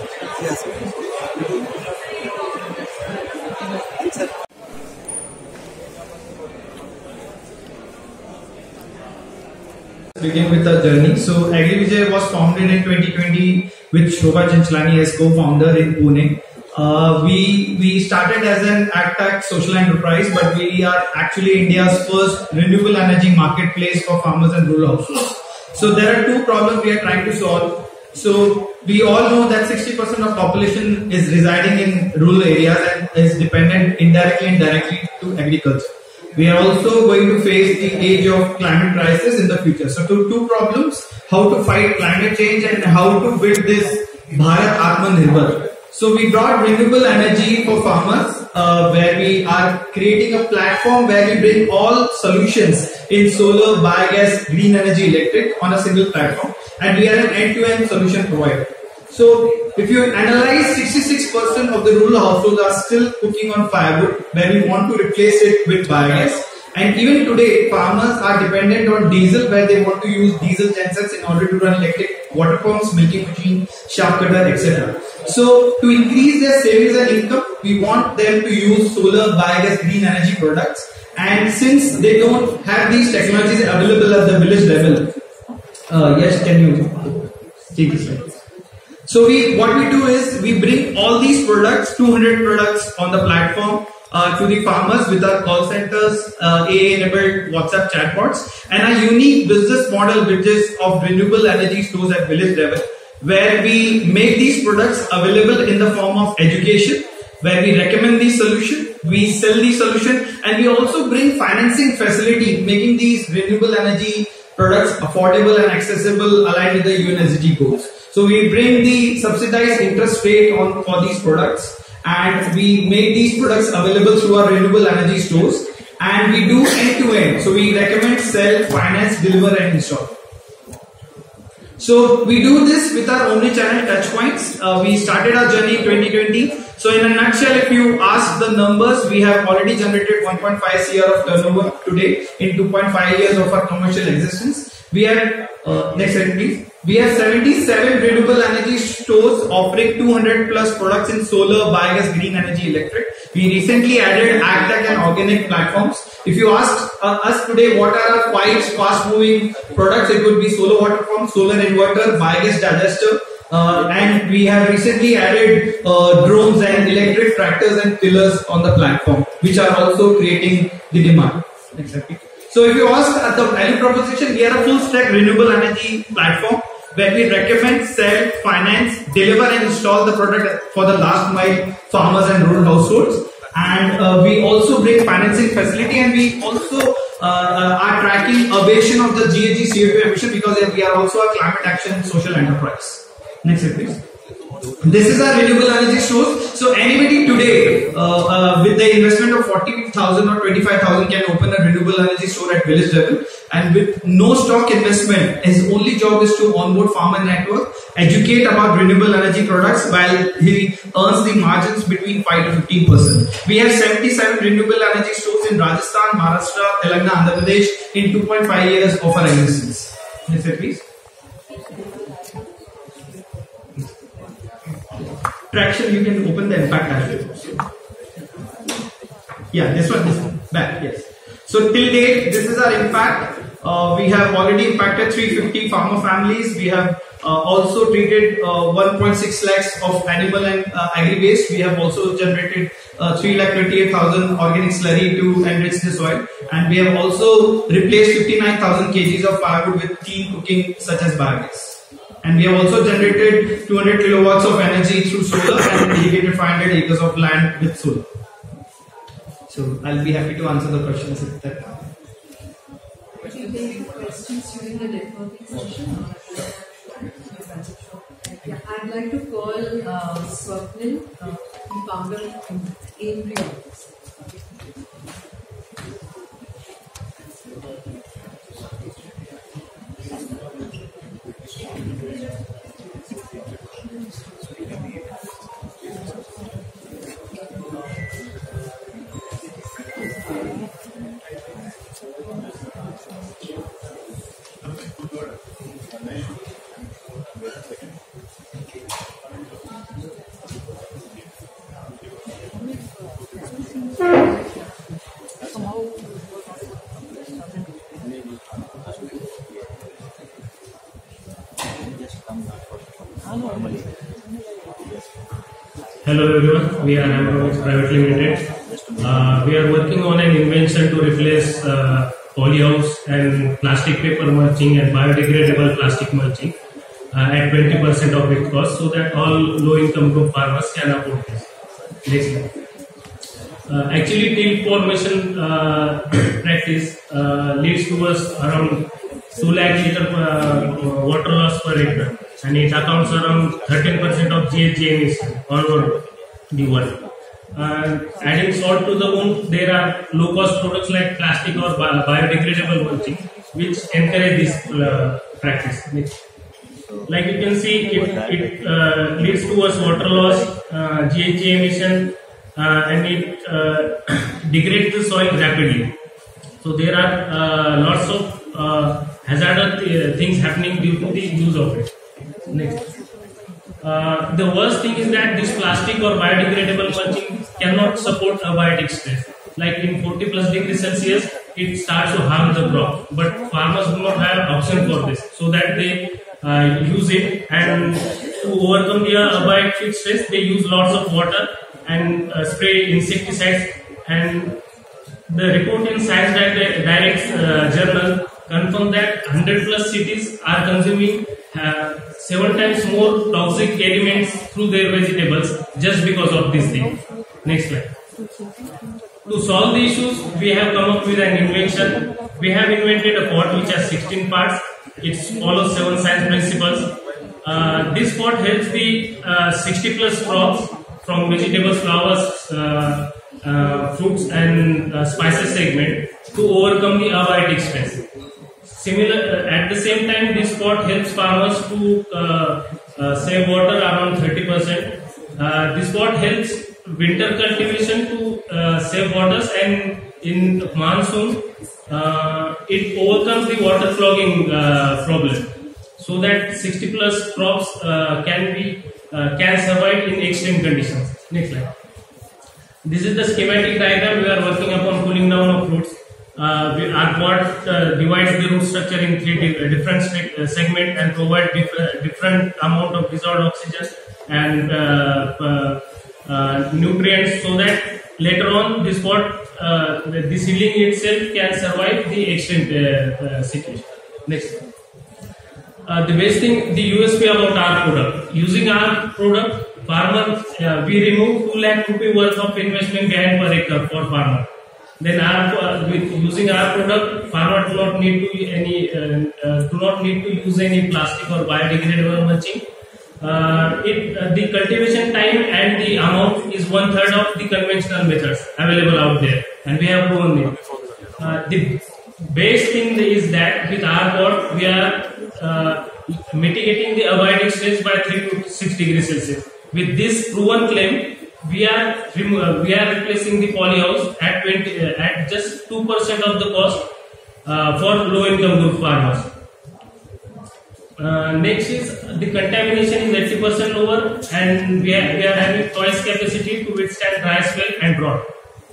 Begin with our journey. So AgriVijay was founded in twenty twenty with Shobha Chanchlani as co-founder in Pune. Uh, we we started as an AgTech social enterprise, but we are actually India's first renewable energy marketplace for farmers and rural households. So there are two problems we are trying to solve. So we all know that sixty percent of population is residing in rural areas and is dependent indirectly and directly to agriculture. We are also going to face the age of climate crisis in the future. So two, two problems, how to fight climate change and how to build this Bharat Atmanirbhar. So we brought renewable energy for farmers, uh, where we are creating a platform where we bring all solutions in solar, biogas, green energy, electric on a single platform. and we are an end-to-end solution provider. So if you analyze, sixty-six percent of the rural households are still cooking on firewood, where we want to replace it with biogas. And even today, farmers are dependent on diesel, where they want to use diesel gensets in order to run electric water pumps, milking machine, sharp cutter, et cetera. So to increase their savings and income, we want them to use solar, biogas, green energy products. And since they don't have these technologies available at the village level, uh, yes, can you take this slide? So we, what we do is we bring all these products, two hundred products on the platform uh, to the farmers with our call centers, uh, A I-enabled WhatsApp chatbots, and a unique business model which is of renewable energy stores at village level, where we make these products available in the form of education, where we recommend the solution, we sell the solution, and we also bring financing facility, making these renewable energy products affordable and accessible aligned with the U N S D G goals. So we bring the subsidized interest rate on for these products, and we make these products available through our renewable energy stores, and we do end to end. So we recommend, sell, finance, deliver, and install. So we do this with our omni-channel touchpoints. Uh, we started our journey in twenty twenty. So in a nutshell, if you ask the numbers, we have already generated one point five crore of turnover today in two point five years of our commercial existence. We have, uh, next slide please. We have seventy-seven renewable energy stores offering two hundred plus products in solar, biogas, green energy, electric. We recently added AgTech and organic platforms. If you ask uh, us today what are our five fast moving products, it would be solar water pump, solar inverter, biogas digester, uh, and we have recently added uh, drones and electric tractors and tillers on the platform, which are also creating the demand. Exactly. So if you ask at the value proposition, we are a full stack renewable energy platform where we recommend, sell, finance, deliver and install the product for the last mile farmers and rural households. And uh, we also bring financing facility, and we also uh, are tracking abasion of the G H G C O two emission, because we are also a climate action social enterprise. Next slide please. This is our renewable energy source. So anybody today uh, uh, with the investment of forty thousand or twenty-five thousand can open a renewable energy store at village level, and with no stock investment, his only job is to onboard farmer network, educate about renewable energy products, while he earns the margins between five to fifteen percent. We have seventy-seven renewable energy stores in Rajasthan, Maharashtra, Telangana, Andhra Pradesh in two point five years of our existence. Next slide please. Traction, you can open the impact dashboard. Yeah, this one, this one, back, yes. So till date, this is our impact. Uh, we have already impacted three hundred fifty farmer families. We have uh, also treated uh, one point six lakhs of animal and uh, agri waste. We have also generated uh, three lakh twenty-eight thousand organic slurry to enrich the soil. And we have also replaced fifty-nine thousand kgs of firewood with clean cooking such as biogas. And we have also generated two hundred kilowatts of energy through solar and irrigated five hundred acres of land with solar. So I'll be happy to answer the questions at that time. Would you take questions during the networking session? Yeah, I'd like to call uh, Swapnil, uh, founder of Aim Rewards. Hello everyone, we are Amrox Private Limited. Uh, we are working on an invention to replace uh, polyhouse and plastic paper mulching and biodegradable plastic mulching uh, at twenty percent of its cost, so that all low-income group farmers can afford this. Next slide. Uh, actually, till formation uh, practice uh, leads to us around two lakh liter uh, water loss per acre, and it accounts around thirteen percent of G H G emission all over the world. Uh, adding salt to the wound, there are low-cost products like plastic or biodegradable mulching, which encourage this uh, practice. Next. Like you can see, it, it uh, leads towards water loss, uh, G H G emission, uh, and it uh, degrades the soil rapidly. So there are uh, lots of uh, hazardous th things happening due to the use of it. Next. Uh, the worst thing is that this plastic or biodegradable mulching cannot support abiotic stress. Like in forty plus degrees Celsius, it starts to harm the crop. But farmers do not have option for this, so that they uh, use it, and to overcome the abiotic stress, they use lots of water and uh, spray insecticides. And the report in Science Direct uh, journal confirmed that one hundred plus cities are consuming uh, seven times more toxic elements through their vegetables just because of this thing. Next slide. To solve the issues, we have come up with an invention. We have invented a pot which has sixteen parts. It follows seven science principles. Uh, this pot helps the uh, sixty plus crops from vegetables, flowers, uh, uh, fruits and uh, spices segment to overcome the abiotic stress. Similar, uh, at the same time, this pot helps farmers to uh, uh, save water around thirty percent. Uh, this pot helps winter cultivation to uh, save waters, and in monsoon, uh, it overcomes the water clogging uh, problem, so that sixty plus crops uh, can be uh, can survive in extreme conditions. Next slide. This is the schematic diagram. We are working upon cooling down of fruits. Uh, we, our pot uh, divides the root structure in three di different uh, segments and provide diff different amount of dissolved oxygen and uh, uh, uh, nutrients, so that later on this pot, uh, the, the seedling itself can survive the extreme uh, uh, situation. Next. Uh, the best thing, the U S P about our product. Using our product, farmer, uh, we remove two lakh rupee worth of investment behind per acre for farmer. Then our, uh, with using our product, farmer do not need to any uh, uh, do not need to use any plastic or biodegradable mulching. Uh, it uh, the cultivation time and the amount is one third of the conventional methods available out there, and we have proven it. Uh, the best thing is that with our pot we are uh, mitigating the abiotic stress by three to six degrees Celsius. With this proven claim, we are uh, we are replacing the polyhouse at twenty uh, at just two percent of the cost uh, for low income group farmers. Uh, next is the contamination is eighty percent lower, and we are, we are having twice capacity to withstand dry spell and drought.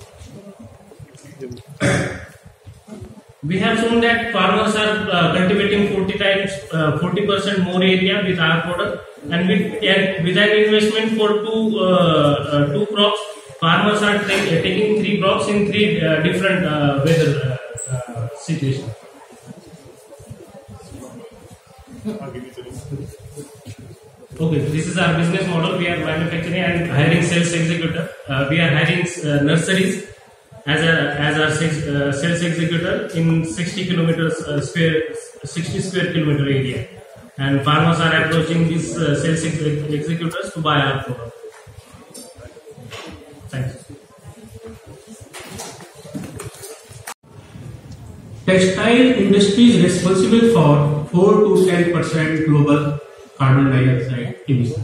We have shown that farmers are uh, cultivating forty times, forty percent more area with our product, and with, and with an investment for two, uh, uh, two crops, farmers are taking three crops in three uh, different uh, weather uh, uh, situations. Okay, this is our business model. We are manufacturing and hiring sales executive. Uh, we are hiring uh, nurseries as a as our sales, uh, sales executor in sixty kilometers uh, square sixty square kilometer area, and farmers are approaching these uh, sales ex executors to buy our product. Thanks. Textile industry is responsible for four to ten percent global carbon dioxide emission,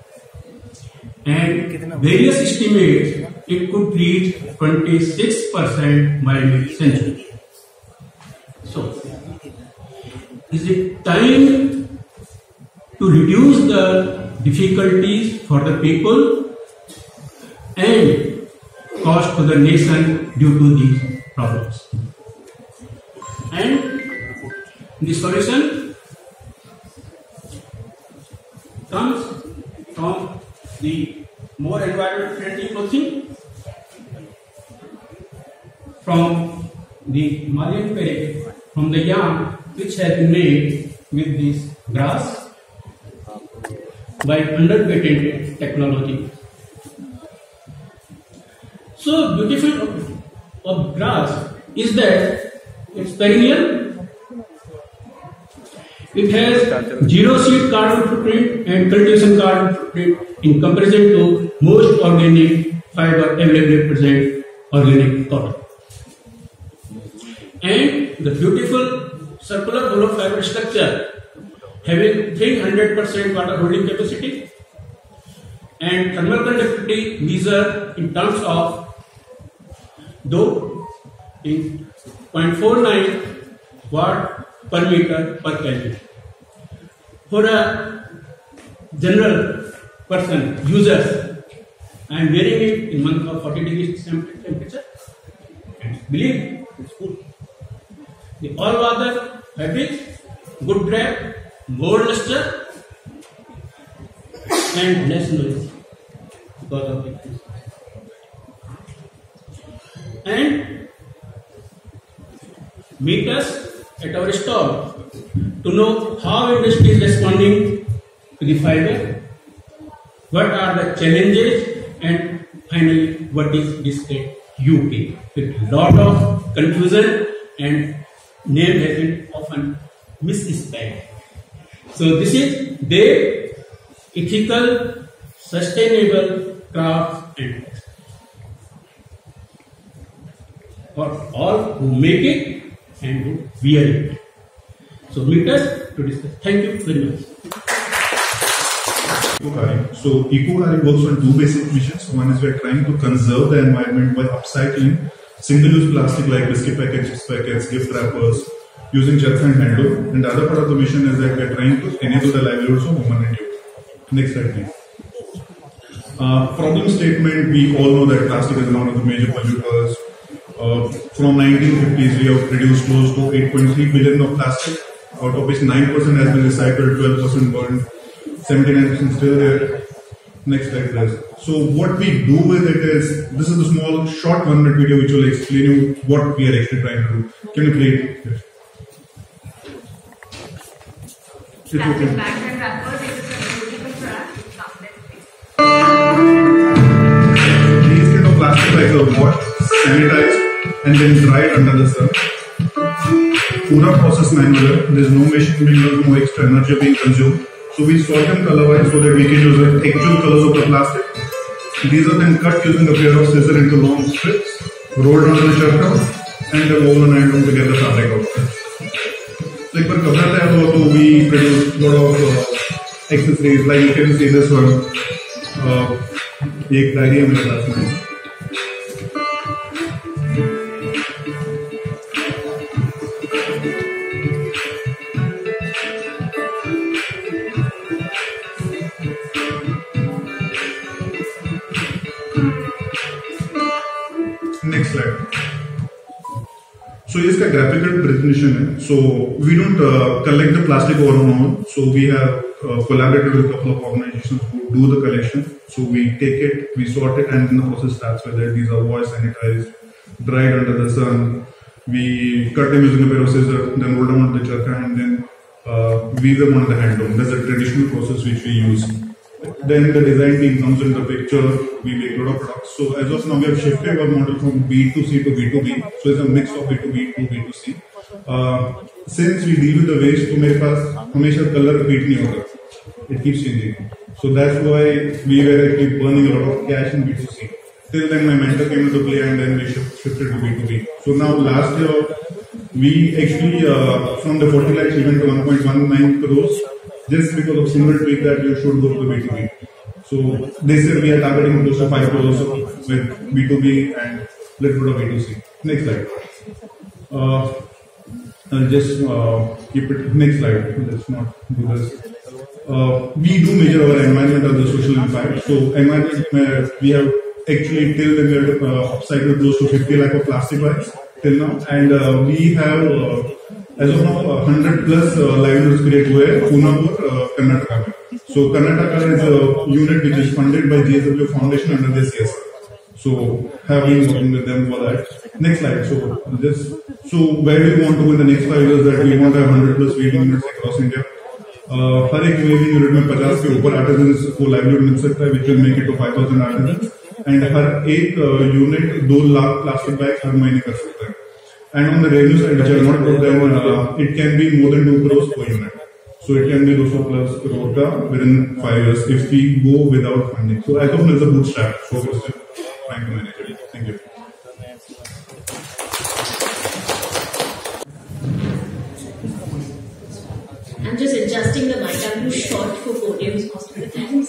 and various estimates it could reach twenty-six percent by mid-century. So, is it time to reduce the difficulties for the people and cost to the nation due to these problems? And the solution comes from the more environment friendly clothing, from the Himalayan fabric, from the yarn which has been made with this grass by under patented technology. So beautiful of, of grass is that it's perennial. It has zero seed carbon footprint and cultivation carbon footprint in comparison to most organic fiber available present organic cotton. And the beautiful circular hollow fiber structure having three hundred percent water holding capacity, and thermal conductivity measure in terms of though in zero point four nine watt per meter per Kelvin. For a general person, users, I am wearing it in month of forty degrees temperature, and believe it's good. The all weather fabric, good grip, more luster, and less noise because of it. And meet us at our stall to know how industry is responding to the fiber, what are the challenges, and finally what is discrete U K, with lot of confusion and name has been often misspelled. So this is their ethical, sustainable craft and for all who make it and who wear it. So meet us to discuss. Thank you very much. EcoHarry. So EcoHarry works on two basic missions. One is we are trying to conserve the environment by upcycling single-use plastic like biscuit packets, chips packets, gift wrappers, using charkha and handle. And the other part of the mission is that we are trying to enable the livelihoods of women and youth. Next slide, please. Uh, problem statement, we all know that plastic is one of the major polluters. Uh, from nineteen fifties, we have produced close to eight point three billion of plastic, out of which nine percent has been recycled, twelve percent burned, seventy-nine percent still there. Next slide, please. So what we do with it is, this is a small short one minute video which will explain you what we are actually trying to do. Can you play it? Yes. Plastic bags and wrappers, it is a beautiful product. These kind of plastic bags are washed, sanitized, and then dried under the sun. Pura process manual. There is no machine being used, no extra energy being consumed. So we sort them color-wise so that we can use the actual colors of the plastic. These are then cut using a pair of scissors into long strips, rolled onto the charkha, and then woven and ironed to get the fabric out. So एक बार कपड़ा तैयार हुआ तो we produce lot of uh, accessories, like you can see this one. Uh, एक diary है मेरे पास में. Next slide. So इसका graphical presentation है. So we don't uh, collect the plastic over our own. So we have uh, collaborated with a couple of organizations who do the collection. So we take it, we sort it, and then the process starts. Whether these are washed, sanitized, dried under the sun, we cut them using a pair of scissors, then roll them onto the charkha, and then uh, weave them on the hand loom. That's the traditional process which we use. Then the design team comes in the picture, we make a lot of products. So as of now, we have shifted our model from B two C to B two B. So it's a mix of B two B to B two C. Uh, since we deal with the waste, तो मेरे पास हमेशा color repeat नहीं होगा. It keeps changing. So that's why we were actually burning a lot of cash in B two C. Till then my mentor came into play and then we shifted to B two B. So now last year, we actually, uh, from the forty lakhs we went to one point one nine crores. Just because of single tweak that you should go to the B two B. So this year we are targeting close to five crores with B two B and little bit of B two C. Next slide. Uh, I'll just uh, keep it. Next slide. Let's not do this. Uh, we do measure our environmental and social impact. So environment, we have actually till then we have uh, upcycled close to fifty lakh of plastic bags till now, and uh, we have. Uh, As of now, one hundred plus uh, livelihoods create हुए हैं Pune और uh, Karnataka में. So Karnataka is a unit which is funded by J S W Foundation under the C S R. So have been working with them for that. Next slide. So this. So where do we want to go in the next five years? That we want to have one hundred plus weaving units across India. Uh, हर एक weaving unit में fifty के ऊपर artisans को livelihood मिल सकता है, which will make it to five thousand artisans. And हर एक uh, unit two lakh plastic bags हर महीने कर सकता है. And on the revenue side, which are not put there, uh, it can be more than two crores per unit. So it can be two hundred plus crore within five years if we go without funding. So as of now, it's a bootstrap. So we're still trying to manage it. Thank you. I'm just adjusting the mic. I'm too short for podiums most of the times.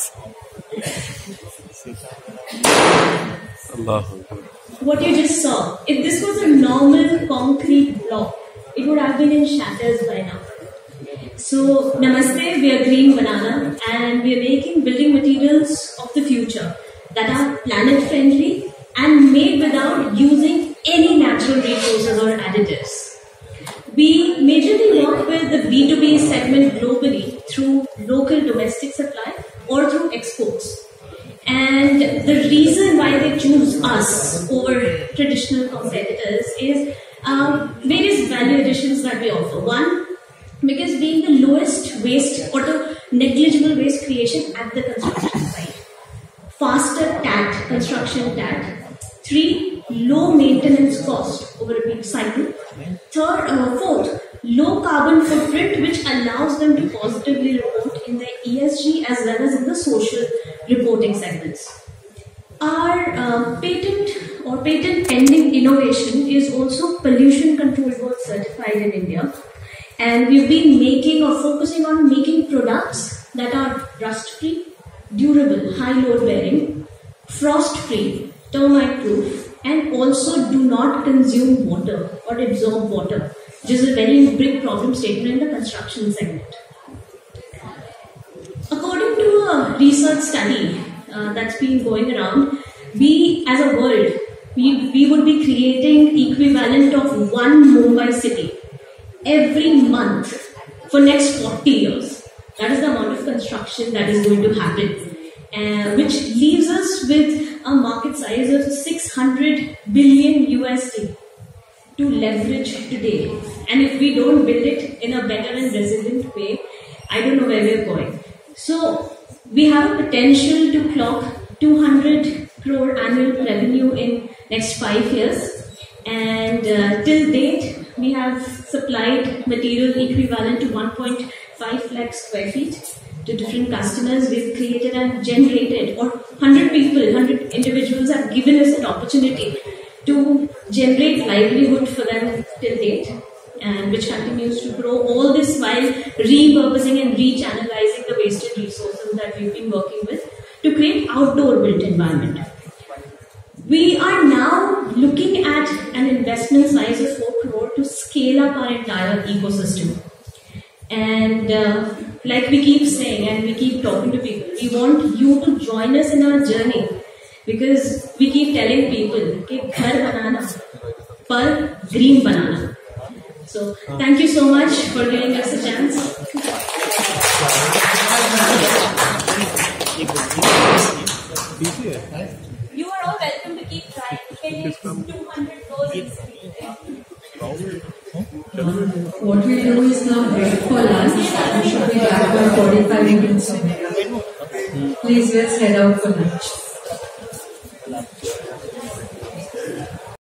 Allah. What you just saw, if this was a normal concrete block, it would have been in shatters by now. So, Namaste, we are Green Banana and we are making building materials of the future that are planet friendly and made without using any natural resources or additives. We majorly work with the B two B segment globally through local domestic supply or through exports. And the reason why they choose us over traditional competitors is um, various value additions that we offer. One, because being the lowest waste or the negligible waste creation at the construction site. Faster T A T, construction T A T. Three, low maintenance cost over a big cycle. Third, uh, fourth, low carbon footprint, which allows them to positively report in their E S G as well as in the social reporting segments. Our uh, patent or patent pending innovation is also Pollution Control Board certified in India. And we've been making or focusing on making products that are rust-free, durable, high load bearing, frost-free, termite proof, and also do not consume water or absorb water, which is a very big problem statement in the construction segment. According to a research study uh, that's been going around, we as a world, we, we would be creating equivalent of one Mumbai city every month for next forty years. That is the amount of construction that is going to happen, uh, which leaves us with a market size of six hundred billion U S D to leverage today. And if we don't build it in a better and resilient way, I don't know where we're going. So we have a potential to clock two hundred crore annual revenue in next five years. And uh, till date, we have supplied material equivalent to one point five lakh square feet to different customers. We've created and generated, or one hundred people, one hundred individuals have given us an opportunity to generate livelihood for them till date, and which continues to grow. All this while repurposing and rechannelizing the wasted resources that we've been working with to create outdoor built environment. We are now looking at an investment size of four crore to scale up our entire ecosystem. And uh, like we keep saying and we keep talking to people, we want you to join us in our journey, because we keep telling people कि घर बनाना पर green banana. So thank you so much for giving us a chance. You are all welcome to keep trying. two hundred crores. What we do is now break for lunch. We should be back by forty-five minutes. Please let's head out for lunch.